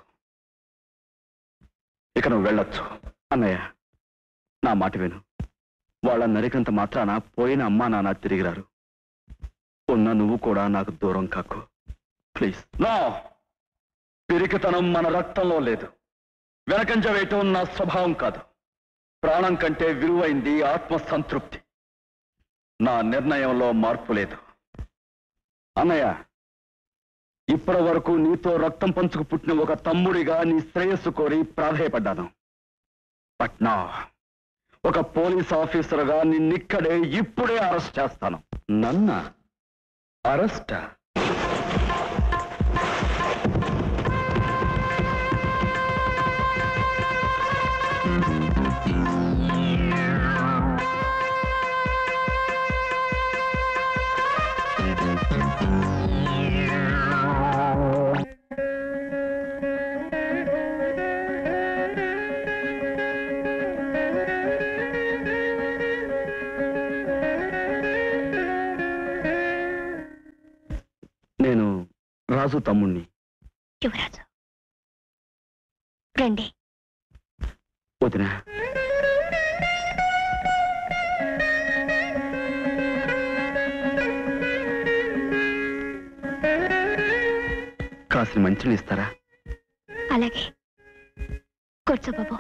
ఇక నువ్వు వెళ్ళొచ్చు అన్నయ్య. నా మాట విను. వాళ్ళ నరికంత మాత్రాన పోయిన అమ్మా నాన్న తిరిగిరారు. ఉన్న నువ్వు కూడా నాకు దూరం కాకు ప్లీజ్. నా పిరికితనం మన రక్తంలో లేదు. వెనకంజ వేయటం నా స్వభావం కాదు. ప్రాణం కంటే విలువైంది ఆత్మ సంతృప్తి. నా నిర్ణయంలో మార్పు లేదు అన్నయ్య. ఇప్పటి వరకు నీతో రక్తం పంచుకు పుట్టిన ఒక తమ్ముడిగా నీ శ్రేయస్సు కోరి ప్రాధేయపడ్డాను. పట్నా ఒక పోలీస్ ఆఫీసర్గా నిన్నిక్కడే ఇప్పుడే అరెస్ట్ చేస్తాను. నన్న అరెస్ట్? నేను రాజు తమ్ముణ్ణి. యువరాజు, రండి. వదినా, కాసిన మంచిని ఇస్తారా? అలాగే, కూర్చో బాబు.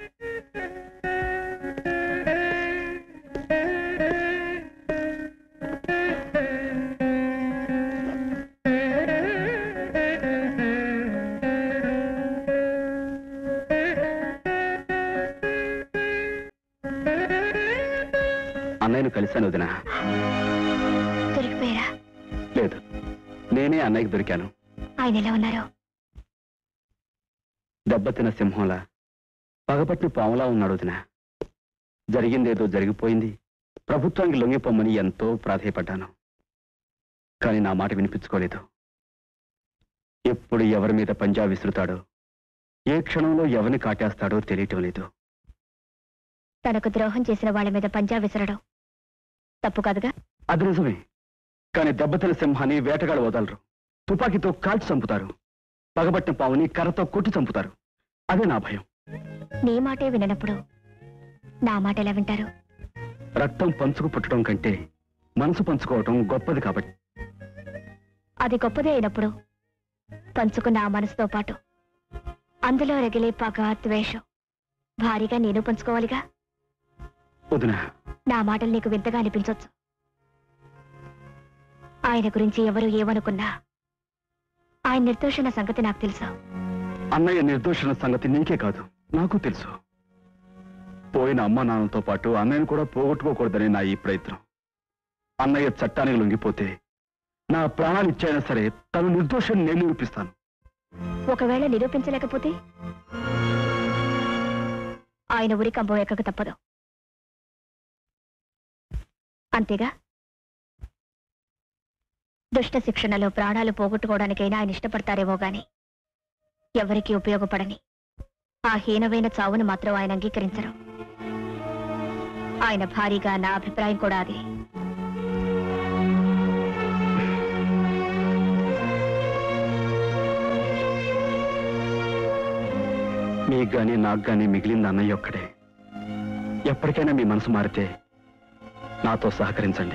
అన్నయ్యను కలిశాను వదినా. దొరికిపోయారా? లేదు, నేనే అన్నయ్యకి దొరికాను. ఆయన ఎలా ఉన్నారు? దెబ్బతిన్న సింహంలా, పగపట్టిన పాములా ఉన్నాడు వదినా. జరిగిందేదో జరిగిపోయింది, ప్రభుత్వానికి లొంగిపోమ్మని ఎంతో ప్రాధేయపడ్డాను. కానీ నా మాట వినిపించుకోలేదు. ఎప్పుడు ఎవరి మీద పంజా విసురుతాడో, ఏ క్షణంలో ఎవరిని కాటేస్తాడో తెలియటం లేదు. తనకు ద్రోహం చేసిన వాళ్ళ మీద పంజా విసరడం తప్పు కాదుగా? అది నిజమే, కానీ దెబ్బతిన్న సింహాన్ని వేటగాడు వదలరు. తుపాకీతో కాల్చి చంపుతారు. పగబట్టిన పావుని కర్రతో కొట్టి చంపుతారు. అదే నా భయం. నీ మాటే విననప్పుడు నా మాట ఎలా వింటారు? రక్తం పంచుకు పుట్టడం కంటే మనసు పంచుకోవటం గొప్పది కాబట్టి. అది గొప్పదే అయినప్పుడు పంచుకున్న ఆ మనసుతో పాటు అందులో రగిలే పగ, ద్వేషం భారీగా నేను పంచుకోవాలిగా. వదినా, నా మాటలు నీకు వింతగా అనిపించొచ్చు. ఆయన గురించి ఎవరు ఏమనుకున్నా ఆయన నిర్దోషణ సంగతి నాకు తెలుసు. అన్నయ్య నిర్దోషణ సంగతి నీకే కాదు, నాకు తెలుసు. పోయిన అమ్మ నాన్నతో పాటు అన్నయ్యను కూడా పోగొట్టుకోకూడదని నా ఈ ప్రయత్నం. అన్నయ్య చట్టానికి లొంగిపోతే నా ప్రాణాలు ఇచ్చైనా సరే తను నిర్దోషాన్ని నేను నిరూపిస్తాను. ఒకవేళ నిరూపించలేకపోతే ఆయన ఉరి కంబం ఎక్కక తప్పదు. అంతేగా? దుష్ట శిక్షణలో ప్రాణాలు పోగొట్టుకోవడానికైనా ఆయన ఇష్టపడతారేమో గాని ఎవరికీ ఉపయోగపడని ఆ హీనమైన చావును మాత్రం ఆయన అంగీకరించరు. ఆయన భారీగా నా అభిప్రాయం కూడా అదే. మీకు గాని నాకు గాని మిగిలింది అన్నయ్య ఒక్కడే. ఎప్పటికైనా మీ మనసు మారితే నాతో సహకరించండి.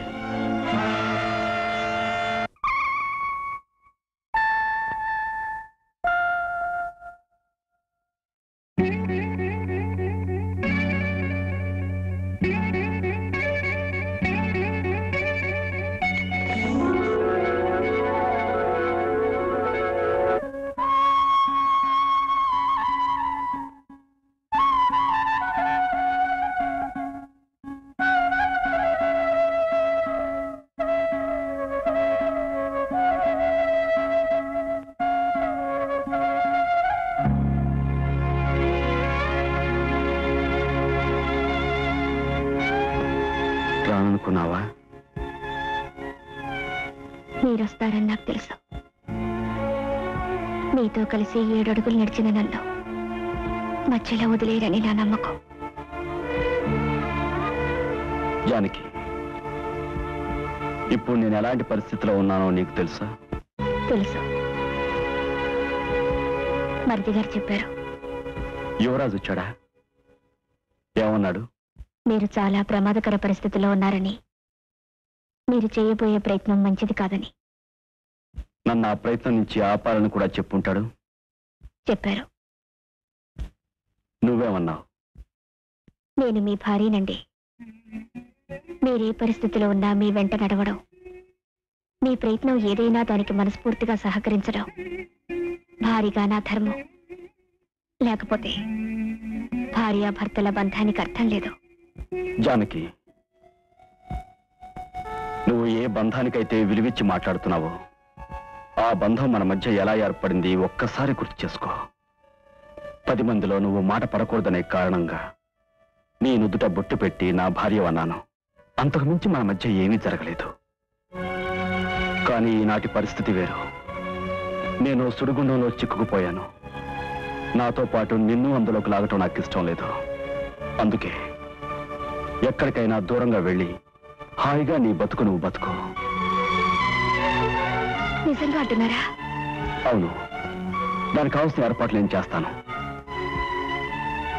రాననుకున్నావా? మీరొస్తారని నాకు తెలుసు. మీతో కలిసి ఏడడుగులు నడిచిన నన్ను మధ్యలో వదిలేరని నా నమ్మకం. జానకి, ఇప్పుడు నేను ఎలాంటి పరిస్థితిలో ఉన్నానో నీకు తెలుసా? తెలుసు. మరిది గారు చెప్పారు. యువరాజు వచ్చాడా? ఏమన్నాడు? మీరు చాలా ప్రమాదకర పరిస్థితిలో ఉన్నారని, మీరు చేయబోయే ప్రయత్నం మంచిది కాదని. నన్ను ఆ ప్రయత్నం నుంచి ఆపాలని కూడా చెప్పుంటాడు. చెప్పారు. నువ్వేమన్నావు? నేను మీ భార్యనండి. మీరే పరిస్థితిలో ఉన్నా మీ వెంట నడవడం, మీ ప్రయత్నం ఏదైనా దానికి మనస్ఫూర్తిగా సహకరించడం భారీగా నా ధర్మం. లేకపోతే భార్యాభర్తల బంధానికి అర్థం లేదు. జానకి, నువ్వు ఏ బంధానికైతే విలువిచ్చి మాట్లాడుతున్నావో ఆ బంధం మన మధ్య ఎలా ఏర్పడింది ఒక్కసారి గుర్తు చేసుకో. పది మందిలో నువ్వు మాట పడకూడదనే కారణంగా నీ నుదుట బొట్టు పెట్టి నా భార్య అన్నాను. అంతకు మించి మన మధ్య ఏమీ జరగలేదు. కానీ ఈనాటి పరిస్థితి వేరు. నేను సుడిగుండంలో చిక్కుకుపోయాను. నాతో పాటు నిన్ను అందులోకి లాగటం నాకు ఇష్టం లేదు. అందుకే ఎక్కడికైనా దూరంగా వెళ్ళి హాయిగా నీ బతుకు నువ్వు బతుకు. నిజంగా అంటున్నారా? అవును, దానికి కావాల్సిన ఏర్పాట్లు నేను చేస్తాను.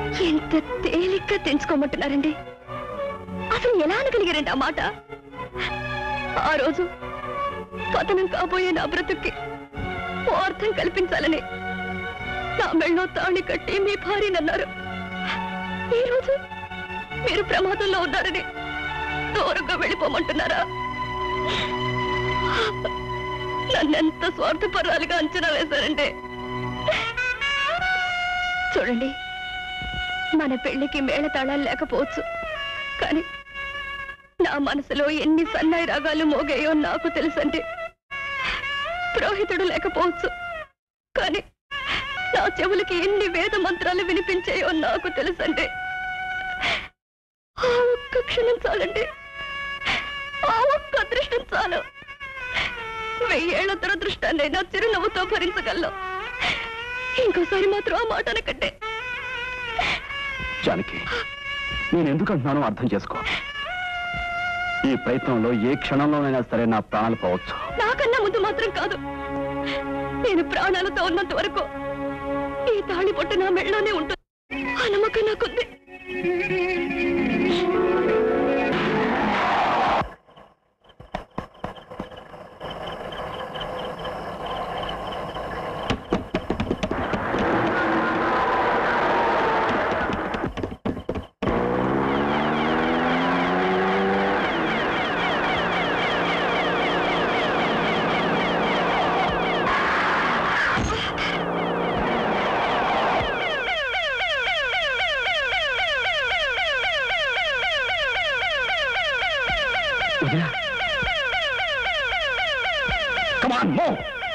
ఎంత తేలిగ్గా తెంచుకోమంటున్నారండి. అసలు ఎలా అనగలిగారండి ఆ మాట? ఆ రోజు పతనం కాబోయే నా బ్రతుక్కి ఓ అర్థం కల్పించాలని నా మెళ్ళో తాళి కట్టి మీ భార్యనన్నారు. ఈ రోజు మీరు ప్రమాదంలో ఉన్నారని దూరంగా వెళ్ళిపోమంటున్నారా? నన్నెంత స్వార్థపరాలుగా అంచనా వేశారండి. చూడండి, మన పెళ్లికి మేళతాళాలు లేకపోవచ్చు, కానీ నా మనసులో ఎన్ని సన్నాయి రాగాలు మోగాయో నాకు తెలుసండి. పురోహితుడు లేకపోవచ్చు, కానీ నా చెవులకి ఎన్ని వేద మంత్రాలు వినిపించాయో నాకు తెలుసండి. ఆ ఒక్క క్షణం చాలండి, ఆ ఒక్క అదృష్టం చాలు. వెయ్యేళ్ల దురదృష్టాన్నైనా చిరునవ్వుతో భరించగలను. ఇంకోసారి మాత్రం ఆ మాట అనకంటే. జానకి, నేను ఎందుకు అంటున్నానో అర్థం చేసుకో. ఈ ప్రయత్నంలో ఏ క్షణంలోనైనా సరే నా ప్రాణాలు పోవచ్చు. నాకన్నా ముందు మాత్రం కాదు, నేను ప్రాణాలతో ఉన్నంత వరకు ఈ తాళి పొట్టు నా మెళ్ళలోనే ఉంటుంది. ఆ నమ్మకం నాకుంది. Come on, move!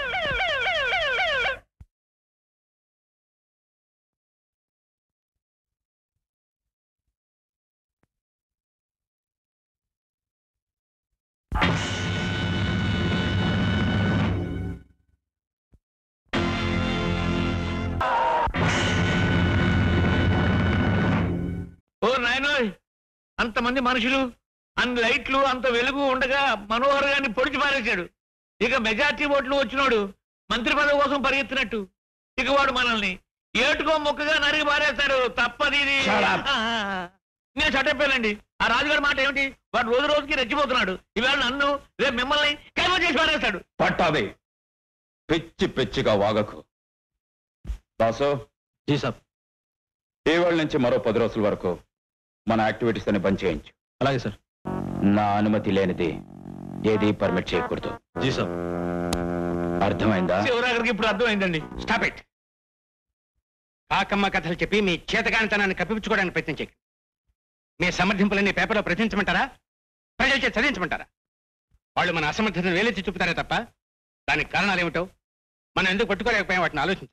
ఓ నాయనోయ్, అంతమంది మనుషులు, అన్ని లైట్లు, అంత వెలుగు ఉండగా మనోహర్ గారిని పొడిచి పారేశాడు. ఇక మెజార్టీ ఓట్లు వచ్చినోడు మంత్రి పదవి కోసం పరిగెత్తినట్టు ఇక వాడు మనల్ని ఏటుకో మొక్కగా నరిగి పారేస్తాడు. తప్పది ఇది. నేను చట్టపోయానండి. ఆ రాజుగారి మాట ఏమిటి? వాడు రోజు రోజుకి రెచ్చిపోతున్నాడు. ఇవాళ నన్ను, రేపు మిమ్మల్ని కైవ చేసి పారేస్తాడు. పట్టాది పిచ్చి పిచ్చిగా వాగకు. దాసు, జీ సాబ్. ఇవాళ నుంచి మరో పది రోజుల వరకు మన యాక్టివిటీస్ అని బంద్ చేయించు. అలాగే సార్. నా అనుమతి లేనిది ఏది పర్మిట్ చేయకూడదు. జీ సాబ్. అర్థమైందా? శివరాగరికి ఇప్పుడు అర్థమైందండి. Stop it. కాకమ్మ కథలు చెప్పి మీ చేతకానితనాన్ని కప్పిపుచ్చుకోవడానికి ప్రయత్నం చేయండి. మీ సమర్థింపులన్నీ పేపర్లో ప్రచురించమంటారా, ప్రజల చేత చదివించమంటారా? వాళ్ళు మన అసమర్థతను వేలెత్తి చూపుతారే తప్ప దానికి కారణాలు ఏమిటో మనం ఎందుకు పట్టుకోలేకపోయాం వాటిని ఆలోచించాం.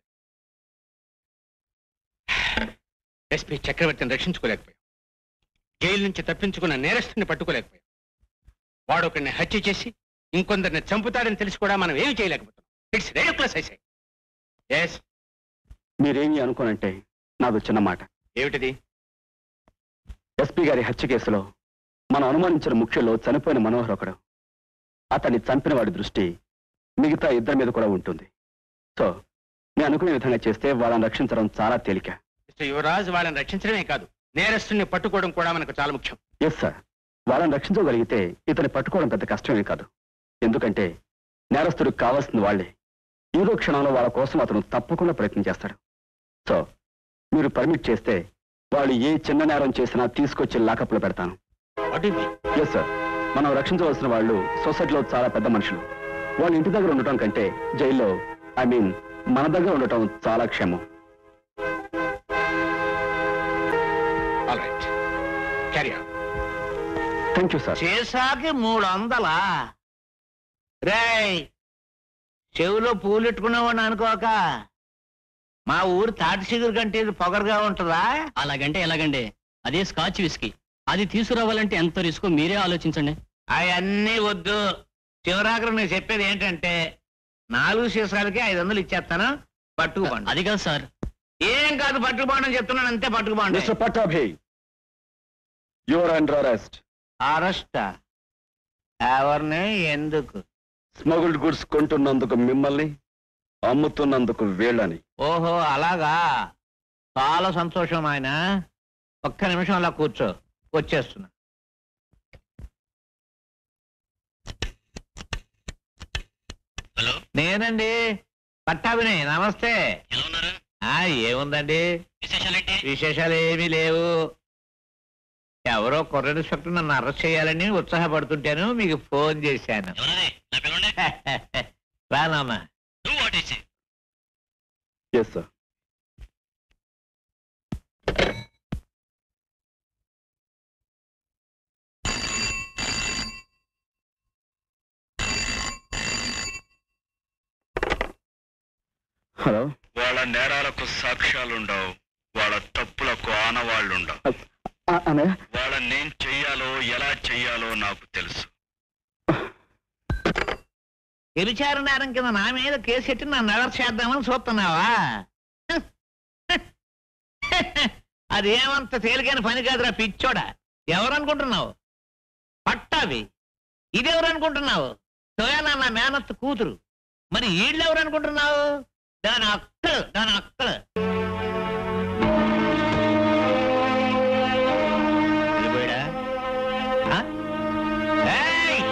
ఎస్పీ చక్రవర్తిని రక్షించుకోలేకపోయాం. జైలు నుంచి తప్పించుకున్న నేరస్తుని పట్టుకోలేకపోయాం. వాడు ఒకరిని హత్య చేసి ఇంకొందరిని చంపుతాడని తెలిసి కూడా మనం ఏమి చేయలేకపోతున్నాం. It's ridiculous I say. yes. మీరేమి అనుకోనంటే నాది చిన్న మాట. ఏమిటిది? ఎస్పీ గారి హత్య కేసులో మనం అనుమానించిన ముఖ్యుల్లో చనిపోయిన మనోహర్ ఒకడు. అతన్ని చంపిన వాడి దృష్టి మిగతా ఇద్దరి మీద కూడా ఉంటుంది. సో నేను అనుకునే విధంగా చేస్తే వాళ్ళని రక్షించడం చాలా తేలిక. మిస్టర్ యువరాజ్, వాళ్ళని రక్షించడమే కాదు, నేరస్తుని పట్టుకోవడం కూడా మనకు చాలా ముఖ్యం. Yes sir. వాళ్ళని రక్షించగలిగితే ఇతన్ని పట్టుకోవడం పెద్ద కష్టమే కాదు. ఎందుకంటే నేరస్తుడికి కావాల్సింది వాళ్లే. ఏదో క్షణంలో వాళ్ళ కోసం అతను తప్పకుండా ప్రయత్నం చేస్తాడు. సో మీరు పర్మిట్ చేస్తే వాళ్ళు ఏ చిన్న నేరం చేసినా తీసుకొచ్చి లాకప్లో పెడతాను. Yes sir. మనం రక్షించవలసిన వాళ్ళు సొసైటీలో చాలా పెద్ద మనుషులు. వాళ్ళ ఇంటి దగ్గర ఉండటం కంటే జైల్లో, ఐ మీన్ మన దగ్గర ఉండటం చాలా క్షేమం. Thank you sir. చేసాకి మూడు వందలా? రేయ్, చెవులో పూలెట్టుకున్నావని అనుకోక మా ఊరు తాటి సిగురు కంటే ఇది పొగరుగా ఉంటుందా? అలాగంటే ఎలాగండి? అదే స్కాచ్ విస్కీ. అది తీసుకురావాలంటే ఎంత రిస్క్ మీరే ఆలోచించండి. అవన్నీ వద్దు. చివరాఖరు నేను చెప్పేది ఏంటంటే నాలుగు సీసాలకి ఐదు వందలు ఇచ్చేస్తాను, పట్టుకుపోండి. అది కాదు సార్. ఏం కాదు, పట్టుకుపోండి అని చెప్తున్నాను, అంతే. పట్టుకుపోండి. Mister Pattabhi, your under arrest. అరెస్టా? ఎవరిని? ఎందుకు? స్మగుల్డ్ గుడ్స్ కొంటున్నందుకు మిమ్మల్ని, అమ్ముతున్నందుకు వీళ్ళని. ఓహో అలాగా. చాలా సంతోషం ఆయన. ఒక్క నిమిషం అలా కూర్చో, వచ్చేస్తున్నా. హలో, నేనండి పట్టాభిని. నమస్తే. ఎలా ఉన్నారు? ఆ ఏముందండి, విశేషాలేంటి? విశేషాలు ఏమీ లేవు. ఎవరో కొర్ర ఇన్స్పెక్టర్ నన్ను అరెస్ట్ చేయాలని ఉత్సాహపడుతుంటాను, మీకు ఫోన్ చేశాను. ఎవరది? నా పిలవండి. రానమ్మా. నువ్వు వాటేసి. Yes sir. హలో. వాళ్ళ నేరాలకు సాక్ష్యాలుండవు, వాళ్ళ తప్పులకు ఆనవాళ్లుండవు. అన్నయ్య, వాళ్ళనేం చెయ్యాలో ఎలా చెయ్యాలో నాకు తెలుసు. వ్యభిచార నేరం కింద నా మీద కేసు పెట్టి నన్ను అరెస్ట్ చేద్దామని చూస్తున్నావా? అదేమంత తేలికైన పని కాదురా పిచ్చోడా. ఎవరనుకుంటున్నావు? పట్టావి. ఇదెవరనుకుంటున్నావు? సోయానా నా మేనత్త కూతురు. మరి వీళ్ళెవరనుకుంటున్నావు? దాని అక్కలు, దాని అక్కలు. వెళ్ళిపోయాడా? ఆ? ఏయ్!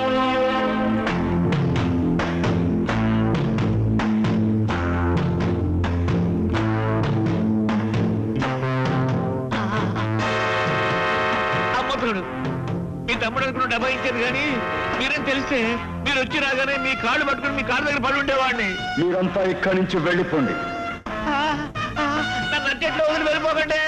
అమ్మతుడు, మీ తమ్ముడు అనుకున్న డబ్బా ఇచ్చారు కానీ మీరేం తెలిస్తే మీరు వచ్చి రాగానే మీ కాళ్ళు పట్టుకుని మీ కాళ్ళ దగ్గర పడి ఉండేవాడిని. మీరంతా ఇక్కడి నుంచి వెళ్ళిపోండి. నన్ను అట్టెట్లో వదిలి వెళ్ళిపోకండి.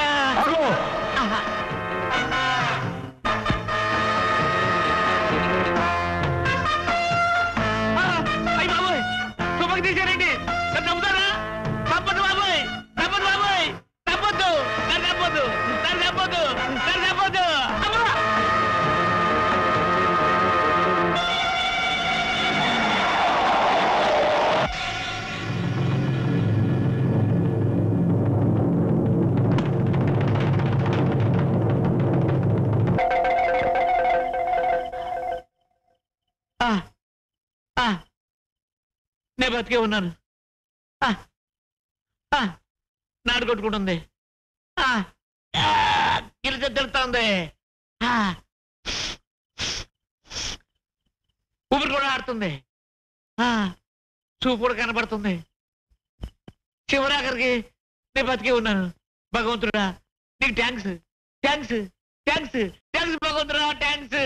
అయ్యి బాబోయ్, తుమ్మకి తీశారండి. నన్ను నమ్ముతారా? తప్పదు బాబోయ్, తప్పదు బాబోయ్, తప్పొద్దు, నన్ను తప్పొద్దు, నన్ను తప్పొద్దు, నన్ను తప్పొద్దు. అమ్మా! నేను బతికే ఉన్నాను. నాడు కొట్టుకుంటుంది, గిరిజ తెలుస్తుంది, ఊపిరి కూడా ఆడుతుంది, చూపు కూడా కనబడుతుంది. చివరాఖరికి నేను బతికే ఉన్నాను. భగవంతుడా నీకు థ్యాంక్స్, థ్యాంక్స్, థ్యాంక్స్, థ్యాంక్స్ భగవంతుడా, థ్యాంక్స్.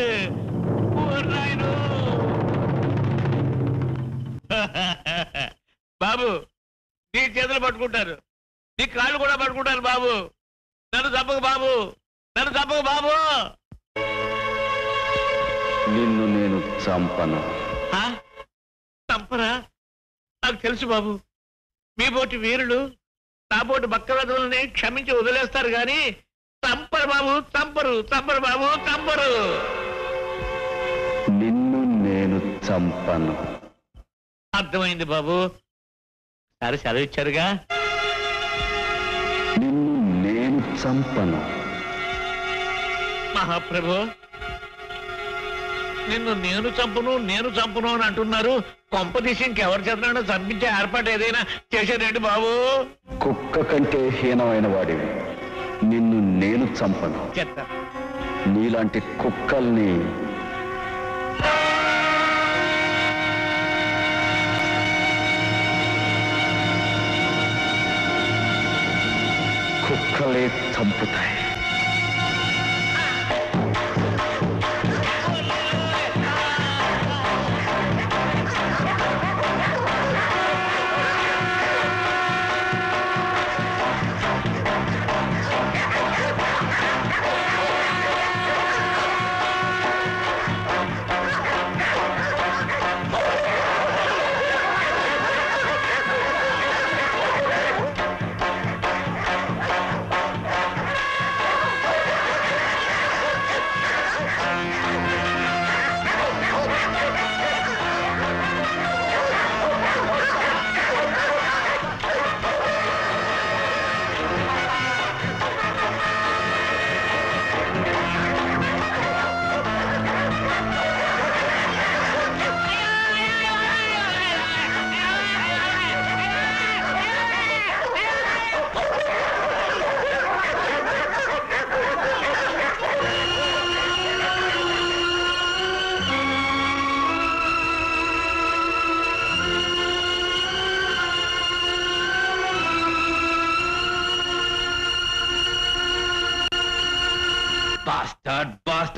బాబు నీ చేతులు పట్టుకుంటారు, నీ కాళ్ళు కూడా పట్టుకుంటారు బాబు. నన్ను చంపకు బాబు, నన్ను చంపకు బాబు. నిన్ను నేను చంపను. చంపరా? నాకు తెలుసు బాబు, మీ బోటి వీరులు నా బోటి బక్కవెదలని క్షమించి వదిలేస్తారు గాని చంపరు బాబు, చంపరు, చంపరు బాబు, చంపరు. నిన్ను నేను చంపను. అర్థమైంది బాబు. సరే సెలవిచ్చారుగా. నిన్ను నేను చంపను. మహాప్రభు, నిన్ను నేను చంపును, నేను చంపును అని అంటున్నారు. కొంపదీసి ఇంకెవరు చేతనో చంపించే ఏర్పాటు ఏదైనా చేశారండి బాబు? కుక్క కంటే హీనమైన వాడివి. నిన్ను నేను చంపను. చెప్తా. నీలాంటి కుక్కల్ని కుక్కలే చంపుతాయి.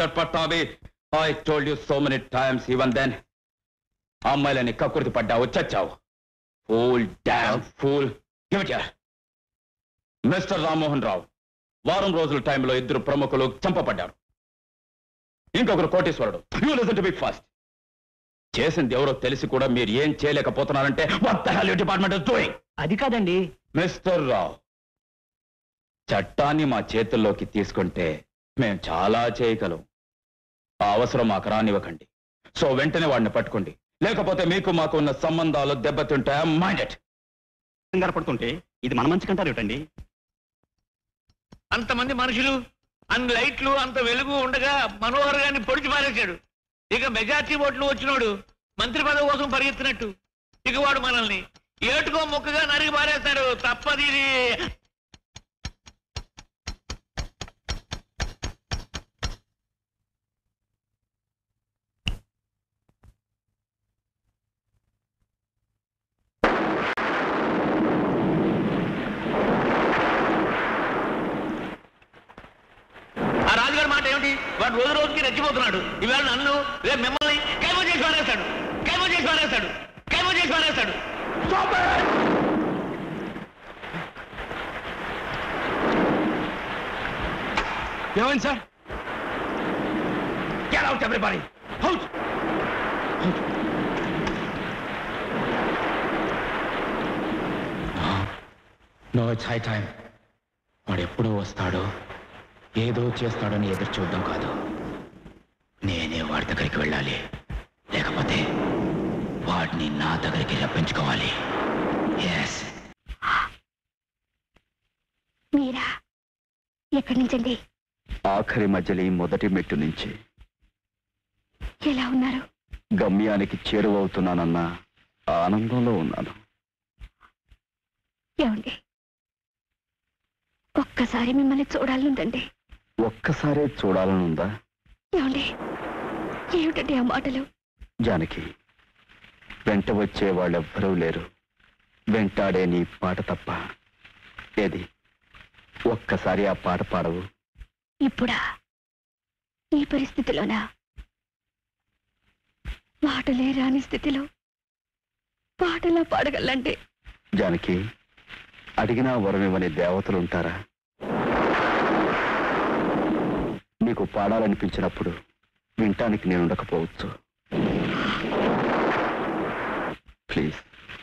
Mister Pattabhi, I told you so many times even then అమ్మాయిలని కక్కుర్తి పడ్డా వచ్చావు. Fool damn fool. Give it here. Mister Rammohan Rao, వారం రోజుల టైంలో ఇద్దరు ప్రముఖులు చంపబడ్డారు. ఇంకొకరు కోటేశ్వరుడు. You listen to be first. చేసింది ఎవరో తెలిసి కూడా మీరు ఏం చేయలేకపోతున్నారంటే what the hell your department is doing? అది కాదండి మిస్టర్ రావు, చట్టాన్ని మా చేతుల్లోకి తీసుకుంటే మేము చాలా చేయగలం. ఆ అవసరం మాకు రానివ్వకండి. సో వెంటనే వాడిని పట్టుకోండి, లేకపోతే మీకు మాకు ఉన్న సంబంధాలు దెబ్బతింటాయా? మైండెడ్. పడుతుంటే ఇది మన మంచి కంటారు ఏమిటండి? అంతమంది మనుషులు, అన్ని లైట్లు, అంత వెలుగు ఉండగా మనోహర్ గారిని పొడిచి పారేశాడు. ఇక మెజార్టీ ఓట్లు వచ్చినోడు మంత్రి పదవి కోసం పరిగెత్తినట్టు ఇక వాడు మనల్ని ఏటుకో మొక్కగా నరిగి పారేస్తాడు. తప్పది. ఆ రాజుగారి మాట ఏమిటి? వాడు రోజు రోజుకి రెచ్చిపోతున్నాడు. ఇవాళ నన్ను, రేపు మిమ్మల్ని కైమో చేసి పారేస్తాడు. కైమో చేసి పారేస్తాడు. కైమో చేసి పారేస్తాడు. ఏమైంది sir? Get out, everybody! Out! No, it's high time. వాడు ఎప్పుడూ వస్తాడో ఏదో చేస్తాడని ఎదురు చూడడం కాదు, నేనే వాడి దగ్గరికి వెళ్ళాలి. లేకపోతే వాడిని నా దగ్గరికి రప్పించుకోవాలి. ఎస్. మీరా? ఎక్కడి నుంచండి? ఆఖరి మధ్యలో మొదటి మెట్టు నుంచి. ఎలా ఉన్నారు? గమ్యానికి చేరువవుతున్నానన్న ఆనందంలో ఉన్నాను. ఏమండి, ఒక్కసారి మిమ్మల్ని చూడాలనుందండి. ఒక్కసారే చూడాలనుందా? ఏమండి, ఏమిటండి ఆ మాటలు? జానకి, వెంట వచ్చే వాళ్ళెవ్వరూ లేరు, వెంటాడే నీ పాట తప్ప. ఏది, ఒక్కసారి ఆ పాట పాడవు? ఇప్పుడా? ఈ పరిస్థితిలోనా? మాటలే రాని స్థితిలో పాటలా పాడగలండి? జానకి, అడిగినా వరమివ్వని దేవతలుంటారా? నీకు పాడాలనిపించినప్పుడు వినటానికి నేను ఉండకపోవచ్చు. ప్లీజ్.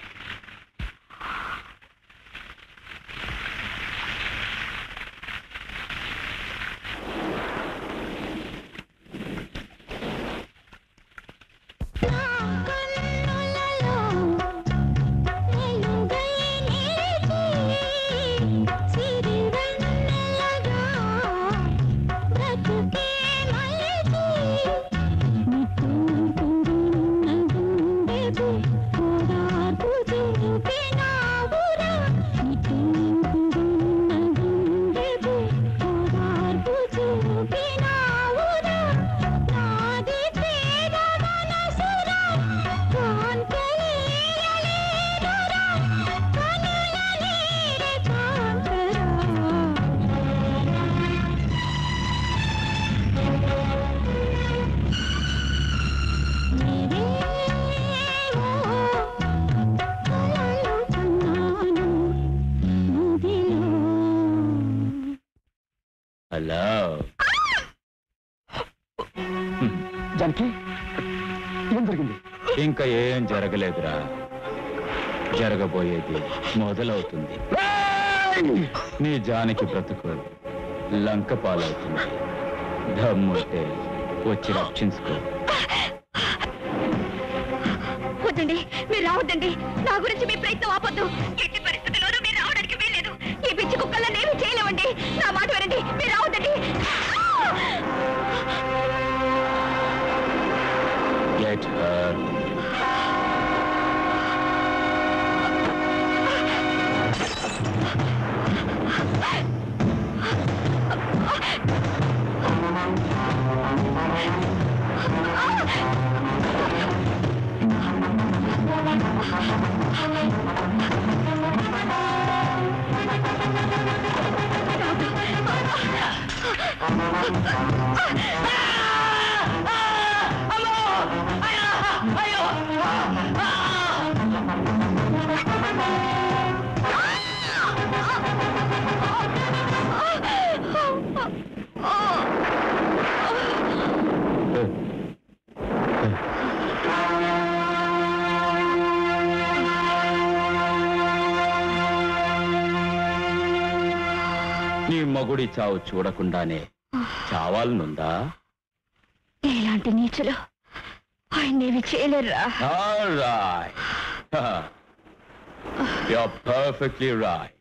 హలో జానకి, ఏం జరిగింది? ఇంకా ఏం జరగలేదురా, జరగబోయేది మొదలవుతుంది. నీ జానకి బ్రతుకు లంక పాలవుతుంది. దమ్ముంటే వచ్చి రక్షించుకో. వద్దండి, మీరు రావద్దండి. నా గురించి మీ ప్రయత్నం ఆపొద్దు. ఎట్టి పరిస్థితుల్లోనూ మీరు రావడానికి వీల్లేదు. ఈ పిచ్చి కుక్కల్లో నేమీ చేయలేవండి. నా మాట వినండి, మీరు రావద్దండి. Get her. Ah! మగుడి చావు చూడకుండానే చావాలనుందా? ఇలాంటి నీచులు ఆయన్నేమి చేయలేరురా. All right. You're perfectly right.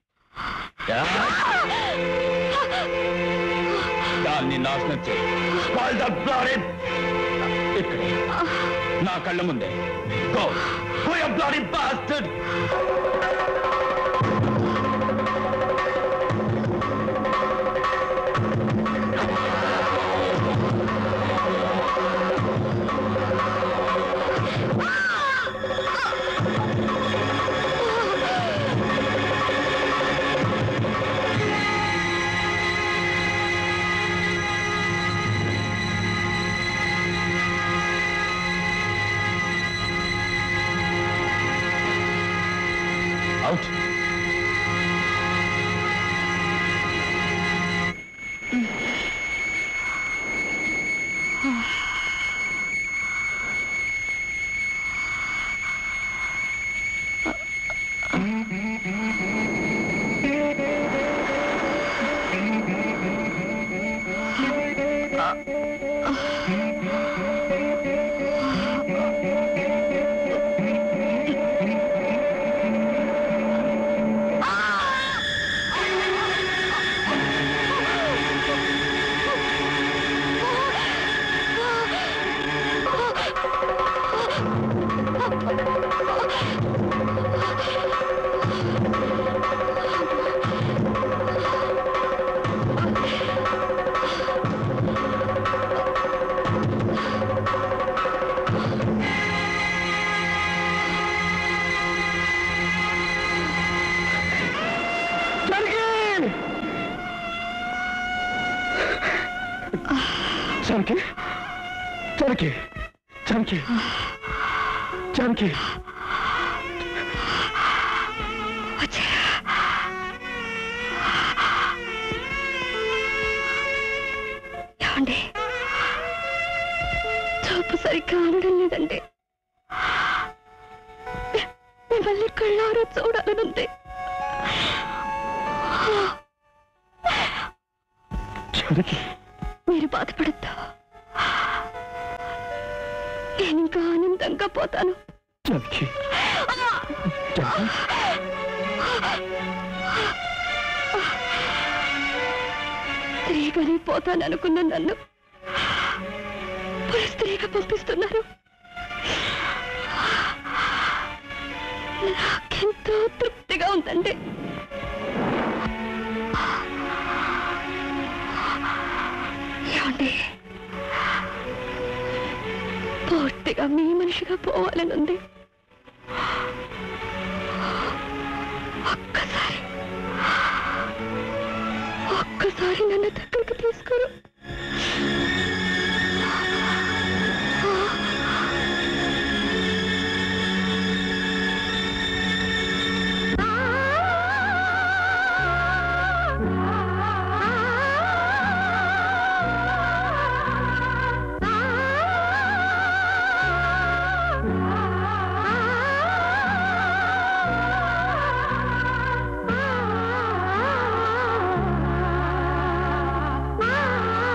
దాన్ని నాశనం చేయి. Spoil the bloody. ఇక్కడే నా కళ్ళ ముందే. Go. Go, you bloody bastard. Out. Janaki, Janaki, Janaki, Janaki. ఏమండి, చూపు సరిగ్గా ఆడడం లేదండి. మిమ్మల్ని కళ్ళారా చూడాలనుంది. మీరు బాధపడద్దు, నేను ఇంకా ఆనందంగా పోతాను. స్త్రీగానే పోతాననుకున్న నన్ను స్త్రీగా పంపిస్తున్నారు. నాకెంతో తృప్తిగా ఉందండి. ఏమండి, పూర్తిగా మీ మనిషిగా పోవాలనుంది. ఒక్కసారి ఒక్కసారి నన్ను దగ్గరికి తీసుకోరు. Ah!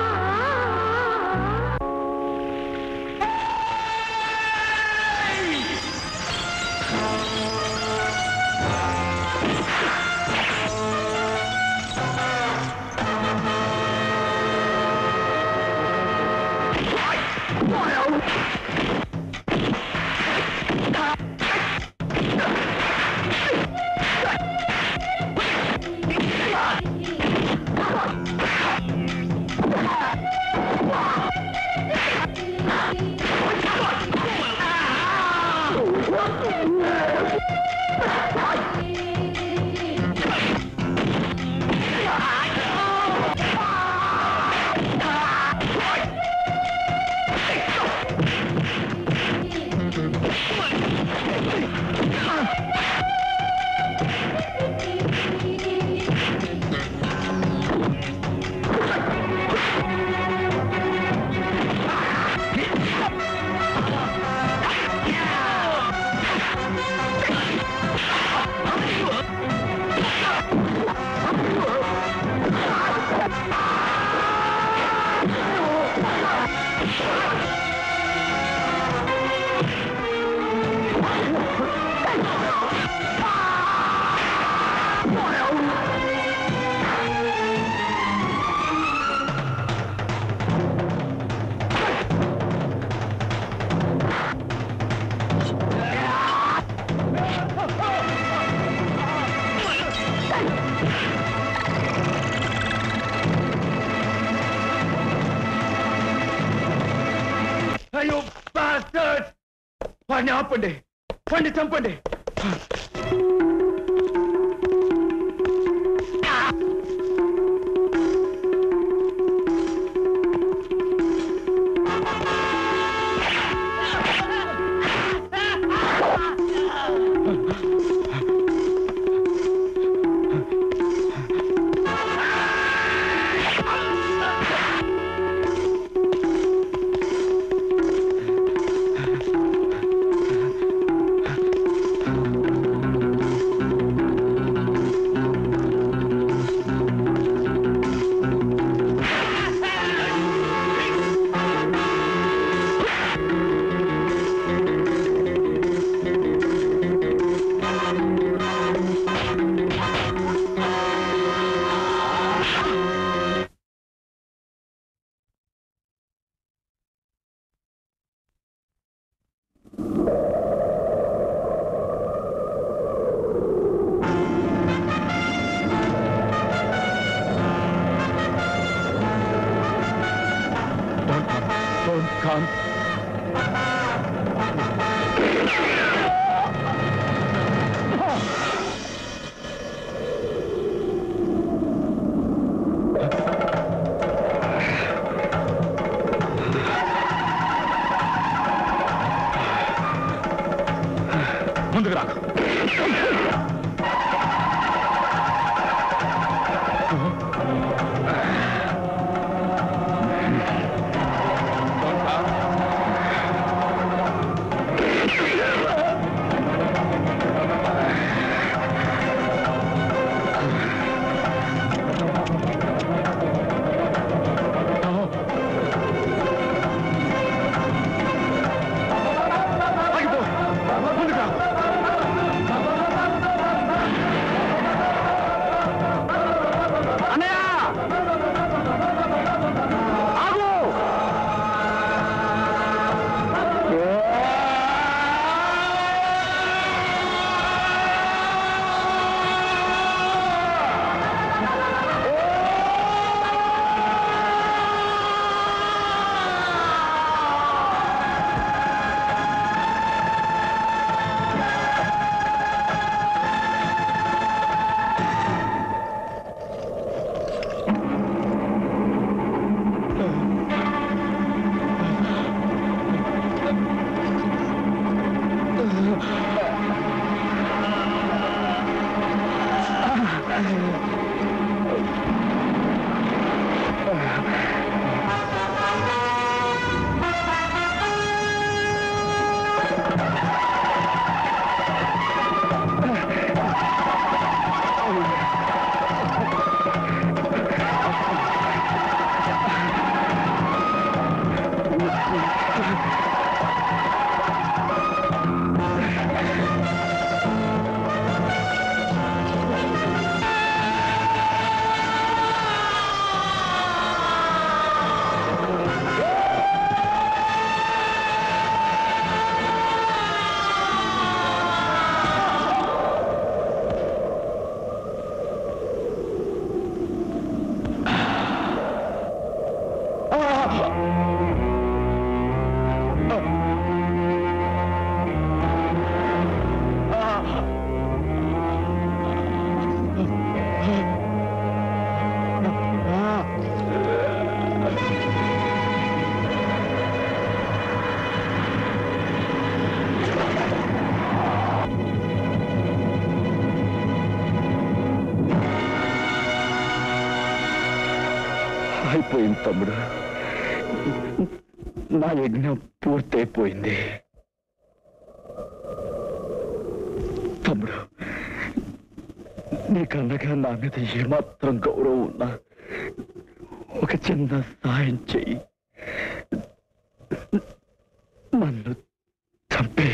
you bastards! వాడిని ఆపండి, వాడిని చంపండి. ముందుకు రాకు. అయిపోయింది తమ్ముడు, నా యజ్ఞం పూర్తయిపోయింది. తమ్ముడు, నీకన్నగా నా మీద ఏమాత్రం గౌరవం ఉన్నా ఒక చిన్న సాయం చెయ్యి, నన్ను చంపే.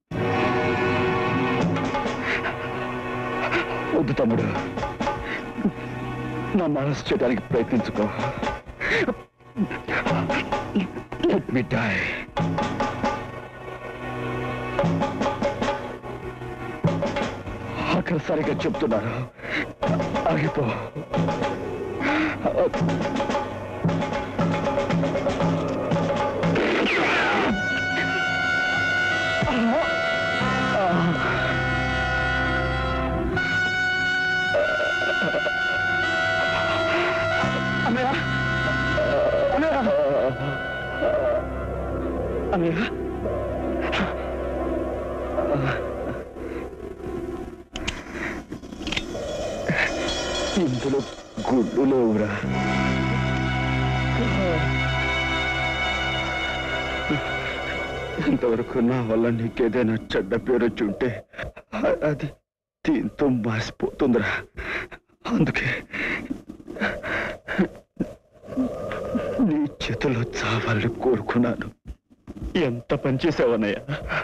వద్దు తమ్ముడు, నా మనసు చేయడానికి ప్రయత్నించుకో. Let me die. ఆఖరిసారిగా చెప్తున్నాను, ఆగిపో. అన్నయ్య ఇందులో గుడ్డు లేవురా. ఇంతవరకు నా వల్ల నీకేదైనా చెడ్డ పేరు వచ్చి ఉంటే అ- అది దీంతో మాసిపోతుందిరా. అందుకే నీ చేతిలో చావాలని కోరుకున్నాను. ఎంత పనిచేసావన్నయ్య.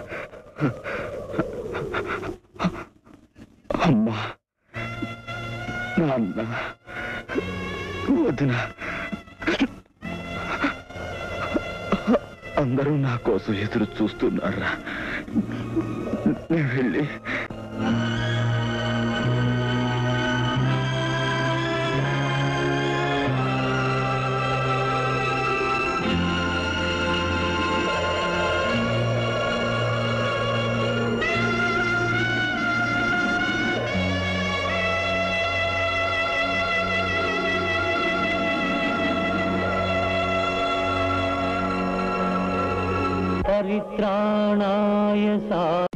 అమ్మా, నాన్న, వదిన అందరూ నా కోసం ఎదురు చూస్తున్నారా. నేను వెళ్ళి పరిత్రాణాయ సా